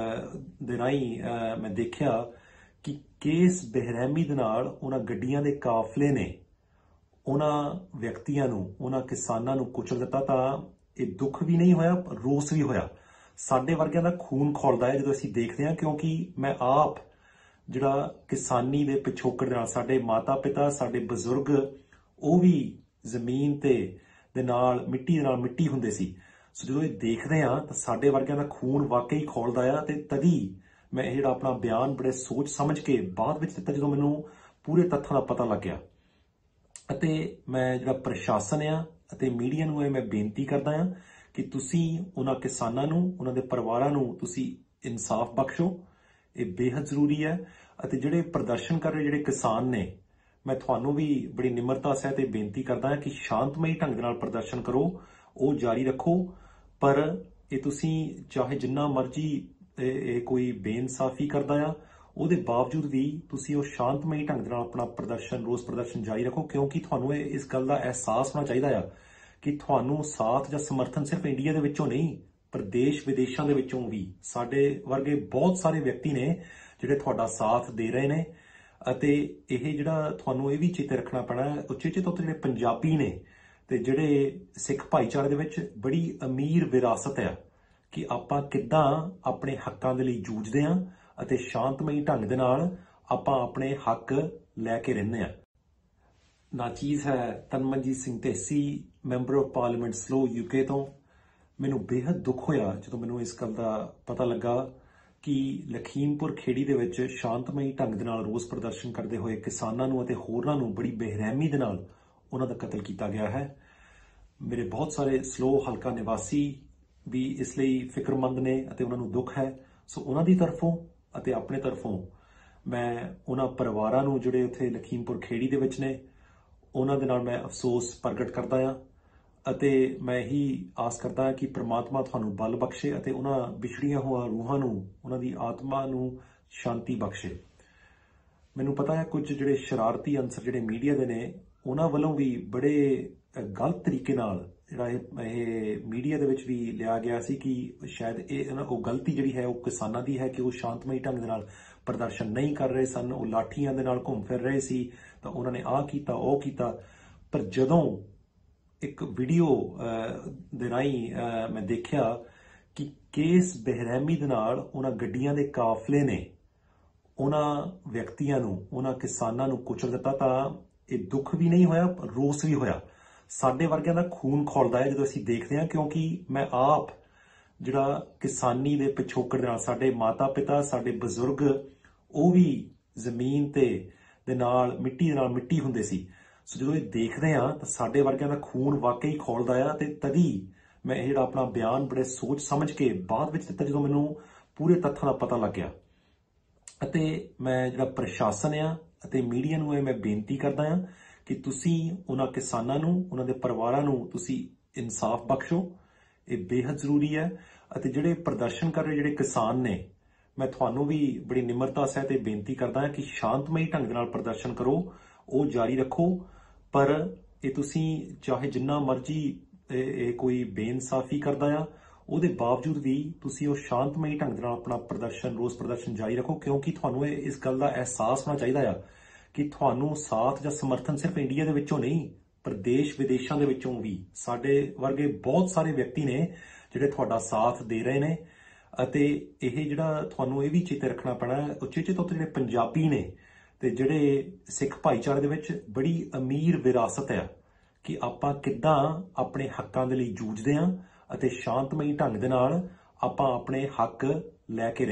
ਦੇ ਰਾਹੀਂ ਮੈਂ ਦੇਖਿਆ ਕਿ ਕਿਸ ਬੇਰਹਿਮੀ ਦੇ ਨਾਲ ਉਹਨਾਂ ਗੱਡੀਆਂ ਦੇ ਕਾਫਲੇ ਨੇ ਉਹਨਾਂ ਵਿਅਕਤੀਆਂ ਨੂੰ, ਉਹਨਾਂ ਕਿਸਾਨਾਂ ਨੂੰ ਕੁਚਲ ਦਿੱਤਾ, ਤਾਂ ਇਹ ਦੁੱਖ ਵੀ ਨਹੀਂ ਹੋਇਆ, ਰੋਸ ਵੀ ਹੋਇਆ। ਸਾਡੇ ਵਰਗਿਆਂ ਦਾ ਖੂਨ ਖੌਲਦਾ ਹੈ ਜਦੋਂ ਅਸੀਂ ਦੇਖਦੇ ਹਾਂ, ਕਿਉਂਕਿ ਮੈਂ ਆਪ ਜਿਹੜਾ ਕਿਸਾਨੀ ਦੇ ਪਿਛੋਕੜ ਦੇ ਨਾਲ, ਸਾਡੇ ਮਾਤਾ ਪਿਤਾ, ਸਾਡੇ ਬਜ਼ੁਰਗ ਉਹ ਵੀ ਜ਼ਮੀਨ ਦੇ ਨਾਲ ਮਿੱਟੀ ਹੁੰਦੇ ਸੀ। ਸੋ ਜਦੋਂ ਇਹ ਦੇਖਦੇ ਹਾਂ ਤਾਂ ਸਾਡੇ ਵਰਗਿਆਂ ਦਾ ਖੂਨ ਵਾਕਈ ਖੌਲਦਾ ਆ। ਤੇ ਤਦੀ ਮੈਂ ਇਹ ਜਿਹੜਾ ਆਪਣਾ ਬਿਆਨ ਬੜੇ ਸੋਚ ਸਮਝ ਕੇ ਬਾਅਦ ਵਿੱਚ ਦਿੱਤਾ ਜਦੋਂ ਮੈਨੂੰ ਪੂਰੇ ਤੱਥਾਂ ਦਾ ਪਤਾ ਲੱਗਿਆ। ਅਤੇ ਮੈਂ ਜਿਹੜਾ ਪ੍ਰਸ਼ਾਸਨ ਆ ਅਤੇ ਮੀਡੀਆ ਨੂੰ ਇਹ ਮੈਂ ਬੇਨਤੀ ਕਰਦਾ ਹਾਂ ਕਿ ਤੁਸੀਂ ਉਹਨਾਂ ਕਿਸਾਨਾਂ ਨੂੰ, ਉਹਨਾਂ ਦੇ ਪਰਿਵਾਰਾਂ ਨੂੰ ਤੁਸੀਂ ਇਨਸਾਫ ਬਖਸ਼ੋ, ਇਹ ਬੇहद ਜ਼ਰੂਰੀ ਹੈ। ਅਤੇ ਜਿਹੜੇ ਪ੍ਰਦਰਸ਼ਨ ਕਰ ਰਹੇ ਜਿਹੜੇ ਕਿਸਾਨ ਨੇ, ਮੈਂ ਤੁਹਾਨੂੰ ਵੀ ਬੜੀ ਨਿਮਰਤਾ ਸਹਿਤ ਇਹ ਬੇਨਤੀ ਕਰਦਾ ਹਾਂ ਕਿ ਸ਼ਾਂਤਮਈ ਢੰਗ ਦੇ ਨਾਲ ਪ੍ਰਦਰਸ਼ਨ ਕਰੋ, ਉਹ ਜਾਰੀ ਰੱਖੋ। ਪਰ ਇਹ ਤੁਸੀਂ ਚਾਹੇ ਜਿੰਨਾ ਮਰਜ਼ੀ ਇਹ ਕੋਈ ਬੇਇਨਸਾਫੀ ਕਰਦਾ ਆ, ਉਹਦੇ ਬਾਵਜੂਦ ਵੀ ਤੁਸੀਂ ਉਹ ਸ਼ਾਂਤਮਈ ਢੰਗ ਦੇ ਨਾਲ ਆਪਣਾ ਪ੍ਰਦਰਸ਼ਨ, ਰੋਸ ਪ੍ਰਦਰਸ਼ਨ ਜਾਰੀ ਰੱਖੋ, ਕਿਉਂਕਿ ਤੁਹਾਨੂੰ ਇਸ ਗੱਲ ਦਾ ਅਹਿਸਾਸ ਹੋਣਾ ਚਾਹੀਦਾ ਆ ਕਿ ਤੁਹਾਨੂੰ ਸਾਥ ਜਾਂ ਸਮਰਥਨ ਸਿਰਫ ਇੰਡੀਆ ਦੇ ਵਿੱਚੋਂ ਨਹੀਂ, ਪਰ ਦੇਸ਼ ਵਿਦੇਸ਼ਾਂ ਦੇ ਵਿੱਚੋਂ ਵੀ ਸਾਡੇ ਵਰਗੇ ਬਹੁਤ ਸਾਰੇ ਵਿਅਕਤੀ ਨੇ ਜਿਹੜੇ ਤੁਹਾਡਾ ਸਾਥ ਦੇ ਰਹੇ ਨੇ। ਅਤੇ ਇਹ ਜਿਹੜਾ ਤੁਹਾਨੂੰ ਇਹ ਵੀ ਚੇਤੇ ਰੱਖਣਾ ਪੈਣਾ, ਉਚੇਚੇ ਤੌਰ ਤੇ ਜਿਹੜੇ ਪੰਜਾਬੀ ਨੇ ਤੇ ਜਿਹੜੇ ਸਿੱਖ ਭਾਈਚਾਰੇ ਦੇ ਵਿੱਚ ਬੜੀ ਅਮੀਰ ਵਿਰਾਸਤ ਹੈ ਕਿ ਆਪਾਂ ਕਿੱਦਾਂ ਆਪਣੇ ਹੱਕਾਂ ਦੇ ਲਈ ਜੂਝਦੇ ਹਾਂ ਅਤੇ ਸ਼ਾਂਤਮਈ ਢੰਗ ਦੇ ਨਾਲ ਆਪਾਂ ਆਪਣੇ ਹੱਕ ਲੈ ਕੇ ਰਹਿੰਦੇ ਹਾਂ। ਨਾਚੀਜ਼ ਹੈ Tanmanjeet Singh Dhesi, member of parliament Slough UK ਤੋਂ। ਮੈਨੂੰ ਬੇहद ਦੁੱਖ ਹੋਇਆ ਜਦੋਂ ਮੈਨੂੰ ਇਸ ਗੱਲ ਦਾ ਪਤਾ ਲੱਗਾ ਕਿ ਲਖੀਮਪੁਰ ਖੇੜੀ ਦੇ ਵਿੱਚ ਸ਼ਾਂਤਮਈ ਢੰਗ ਦੇ ਨਾਲ ਰੋਸ ਪ੍ਰਦਰਸ਼ਨ ਕਰਦੇ ਹੋਏ ਕਿਸਾਨਾਂ ਨੂੰ ਅਤੇ ਹੋਰਨਾਂ ਨੂੰ ਬੜੀ ਬੇਰਹਿਮੀ ਦੇ ਨਾਲ ਉਹਨਾਂ ਦਾ ਕਤਲ ਕੀਤਾ ਗਿਆ ਹੈ। ਮੇਰੇ ਬਹੁਤ ਸਾਰੇ ਸਲੋ ਹਲਕਾ ਨਿਵਾਸੀ ਵੀ ਇਸ ਲਈ ਫਿਕਰਮੰਦ ਨੇ ਅਤੇ ਉਹਨਾਂ ਨੂੰ ਦੁੱਖ ਹੈ। ਸੋ ਉਹਨਾਂ ਦੀ ਤਰਫੋਂ ਅਤੇ ਆਪਣੇ ਤਰਫੋਂ ਮੈਂ ਉਹਨਾਂ ਪਰਿਵਾਰਾਂ ਨੂੰ ਜਿਹੜੇ ਉੱਥੇ ਲਖੀਮਪੁਰ ਖੇੜੀ ਦੇ ਵਿੱਚ ਨੇ ਉਹਨਾਂ ਦੇ ਨਾਲ ਮੈਂ ਅਫਸੋਸ ਪ੍ਰਗਟ ਕਰਦਾ ਹਾਂ ਅਤੇ ਮੈਂ ਹੀ ਆਸ ਕਰਦਾ ਹਾਂ ਕਿ ਪ੍ਰਮਾਤਮਾ ਤੁਹਾਨੂੰ ਬਲ ਬਖਸ਼ੇ ਅਤੇ ਉਹਨਾਂ ਵਿਛੜੀਆਂ ਹੋਈਆਂ ਰੂਹਾਂ ਨੂੰ, ਉਹਨਾਂ ਦੀ ਆਤਮਾ ਨੂੰ ਸ਼ਾਂਤੀ ਬਖਸ਼ੇ। ਮੈਨੂੰ ਪਤਾ ਹੈ ਕੁਝ ਜਿਹੜੇ ਸ਼ਰਾਰਤੀ ਅੰਸਰ ਜਿਹੜੇ ਮੀਡੀਆ ਦੇ ਨੇ ਉਹਨਾਂ ਵੱਲੋਂ ਵੀ ਬੜੇ ਗਲਤ ਤਰੀਕੇ ਨਾਲ ਜਿਹੜਾ ਇਹ ਮੀਡੀਆ ਦੇ ਵਿੱਚ ਵੀ ਲਿਆ ਗਿਆ ਸੀ ਕਿ ਸ਼ਾਇਦ ਉਹ ਗਲਤੀ ਜਿਹੜੀ ਹੈ ਉਹ ਕਿਸਾਨਾਂ ਦੀ ਹੈ ਕਿ ਉਹ ਸ਼ਾਂਤਮਈ ਢੰਗ ਦੇ ਨਾਲ ਪ੍ਰਦਰਸ਼ਨ ਨਹੀਂ ਕਰ ਰਹੇ ਸਨ, ਉਹ ਲਾਠੀਆਂ ਦੇ ਨਾਲ ਘੁੰਮ ਫਿਰ ਰਹੇ ਸੀ ਤਾਂ ਉਹਨਾਂ ਨੇ ਆਹ ਕੀਤਾ ਉਹ ਕੀਤਾ। ਪਰ ਜਦੋਂ ਇੱਕ ਵੀਡੀਓ ਦੇ ਰਾਹੀਂ ਮੈਂ ਦੇਖਿਆ ਕਿ ਕਿਸ ਬੇਰਹਿਮੀ ਦੇ ਨਾਲ ਉਹਨਾਂ ਗੱਡੀਆਂ ਦੇ ਕਾਫਲੇ ਨੇ ਉਹਨਾਂ ਵਿਅਕਤੀਆਂ ਨੂੰ, ਉਹਨਾਂ ਕਿਸਾਨਾਂ ਨੂੰ ਕੁਚਲ ਦਿੱਤਾ, ਤਾਂ ਇਹ ਦੁੱਖ ਵੀ ਨਹੀਂ ਹੋਇਆ, ਰੋਸ ਵੀ ਹੋਇਆ। ਸਾਡੇ ਵਰਗਿਆਂ ਦਾ ਖੂਨ ਖੌਲਦਾ ਹੈ ਜਦੋਂ ਅਸੀਂ ਦੇਖਦੇ ਹਾਂ, ਕਿਉਂਕਿ ਮੈਂ ਆਪ ਜਿਹੜਾ ਕਿਸਾਨੀ ਦੇ ਪਿਛੋਕੜ ਦੇ ਨਾਲ, ਸਾਡੇ ਮਾਤਾ ਪਿਤਾ, ਸਾਡੇ ਬਜ਼ੁਰਗ ਉਹ ਵੀ ਜ਼ਮੀਨ ਦੇ ਨਾਲ ਮਿੱਟੀ ਹੁੰਦੇ ਸੀ। ਸੋ ਜਦੋਂ ਇਹ ਦੇਖਦੇ ਹਾਂ ਤਾਂ ਸਾਡੇ ਵਰਗਿਆਂ ਦਾ ਖੂਨ ਵਾਕਈ ਖੌਲਦਾ ਆ। ਤੇ ਤਦੀ ਮੈਂ ਇਹ ਜਿਹੜਾ ਆਪਣਾ ਬਿਆਨ ਬੜੇ ਸੋਚ ਸਮਝ ਕੇ ਬਾਅਦ ਵਿੱਚ ਦਿੱਤਾ ਜਦੋਂ ਮੈਨੂੰ ਪੂਰੇ ਤੱਥਾਂ ਦਾ ਪਤਾ ਲੱਗਿਆ। ਅਤੇ ਮੈਂ ਜਿਹੜਾ ਪ੍ਰਸ਼ਾਸਨ ਆ ਅਤੇ ਮੀਡੀਆ ਨੂੰ ਇਹ ਮੈਂ ਬੇਨਤੀ ਕਰਦਾ ਹਾਂ ਕਿ ਤੁਸੀਂ ਉਹਨਾਂ ਕਿਸਾਨਾਂ ਨੂੰ, ਉਹਨਾਂ ਦੇ ਪਰਿਵਾਰਾਂ ਨੂੰ ਤੁਸੀਂ ਇਨਸਾਫ ਬਖਸ਼ੋ, ਇਹ ਬੇहद ਜ਼ਰੂਰੀ ਹੈ। ਅਤੇ ਜਿਹੜੇ ਪ੍ਰਦਰਸ਼ਨ ਕਰ ਰਹੇ ਜਿਹੜੇ ਕਿਸਾਨ ਨੇ, ਮੈਂ ਤੁਹਾਨੂੰ ਵੀ ਬੜੀ ਨਿਮਰਤਾ ਸਹਿਤ ਇਹ ਬੇਨਤੀ ਕਰਦਾ ਹਾਂ ਕਿ ਸ਼ਾਂਤਮਈ ਢੰਗ ਦੇ ਨਾਲ ਪ੍ਰਦਰਸ਼ਨ ਕਰੋ, ਉਹ ਜਾਰੀ ਰੱਖੋ। ਪਰ ਇਹ ਤੁਸੀਂ ਚਾਹੇ ਜਿੰਨਾ ਮਰਜ਼ੀ ਇਹ ਕੋਈ ਬੇਇਨਸਾਫੀ ਕਰਦਾ ਆ, ਉਹਦੇ ਬਾਵਜੂਦ ਵੀ ਤੁਸੀਂ ਉਹ ਸ਼ਾਂਤਮਈ ਢੰਗ ਦੇ ਨਾਲ ਆਪਣਾ ਪ੍ਰਦਰਸ਼ਨ, ਰੋਸ ਪ੍ਰਦਰਸ਼ਨ ਜਾਰੀ ਰੱਖੋ, ਕਿਉਂਕਿ ਤੁਹਾਨੂੰ ਇਸ ਗੱਲ ਦਾ ਅਹਿਸਾਸ ਹੋਣਾ ਚਾਹੀਦਾ ਆ ਕਿ ਤੁਹਾਨੂੰ ਸਾਥ ਜਾਂ ਸਮਰਥਨ ਸਿਰਫ ਇੰਡੀਆ ਦੇ ਵਿੱਚੋਂ ਨਹੀਂ, ਪਰ ਦੇਸ਼ ਵਿਦੇਸ਼ਾਂ ਦੇ ਵਿੱਚੋਂ ਵੀ ਸਾਡੇ ਵਰਗੇ ਬਹੁਤ ਸਾਰੇ ਵਿਅਕਤੀ ਨੇ ਜਿਹੜੇ ਤੁਹਾਡਾ ਸਾਥ ਦੇ ਰਹੇ ਨੇ। ਅਤੇ ਇਹ ਜਿਹੜਾ ਤੁਹਾਨੂੰ ਇਹ ਵੀ ਚੇਤੇ ਰੱਖਣਾ ਪੈਣਾ, ਉਚੇਚੇ ਤੌਰ ਤੇ ਜਿਹੜੇ ਪੰਜਾਬੀ ਨੇ ਤੇ ਜਿਹੜੇ ਸਿੱਖ ਭਾਈਚਾਰੇ ਦੇ ਵਿੱਚ ਬੜੀ ਅਮੀਰ ਵਿਰਾਸਤ ਹੈ ਕਿ ਆਪਾਂ ਕਿੱਦਾਂ ਆਪਣੇ ਹੱਕਾਂ ਦੇ ਲਈ ਜੂਝਦੇ ਹਾਂ ਅਤੇ ਸ਼ਾਂਤਮਈ ਢੰਗ ਦੇ ਨਾਲ ਆਪਾਂ ਆਪਣੇ ਹੱਕ ਲੈ ਕੇ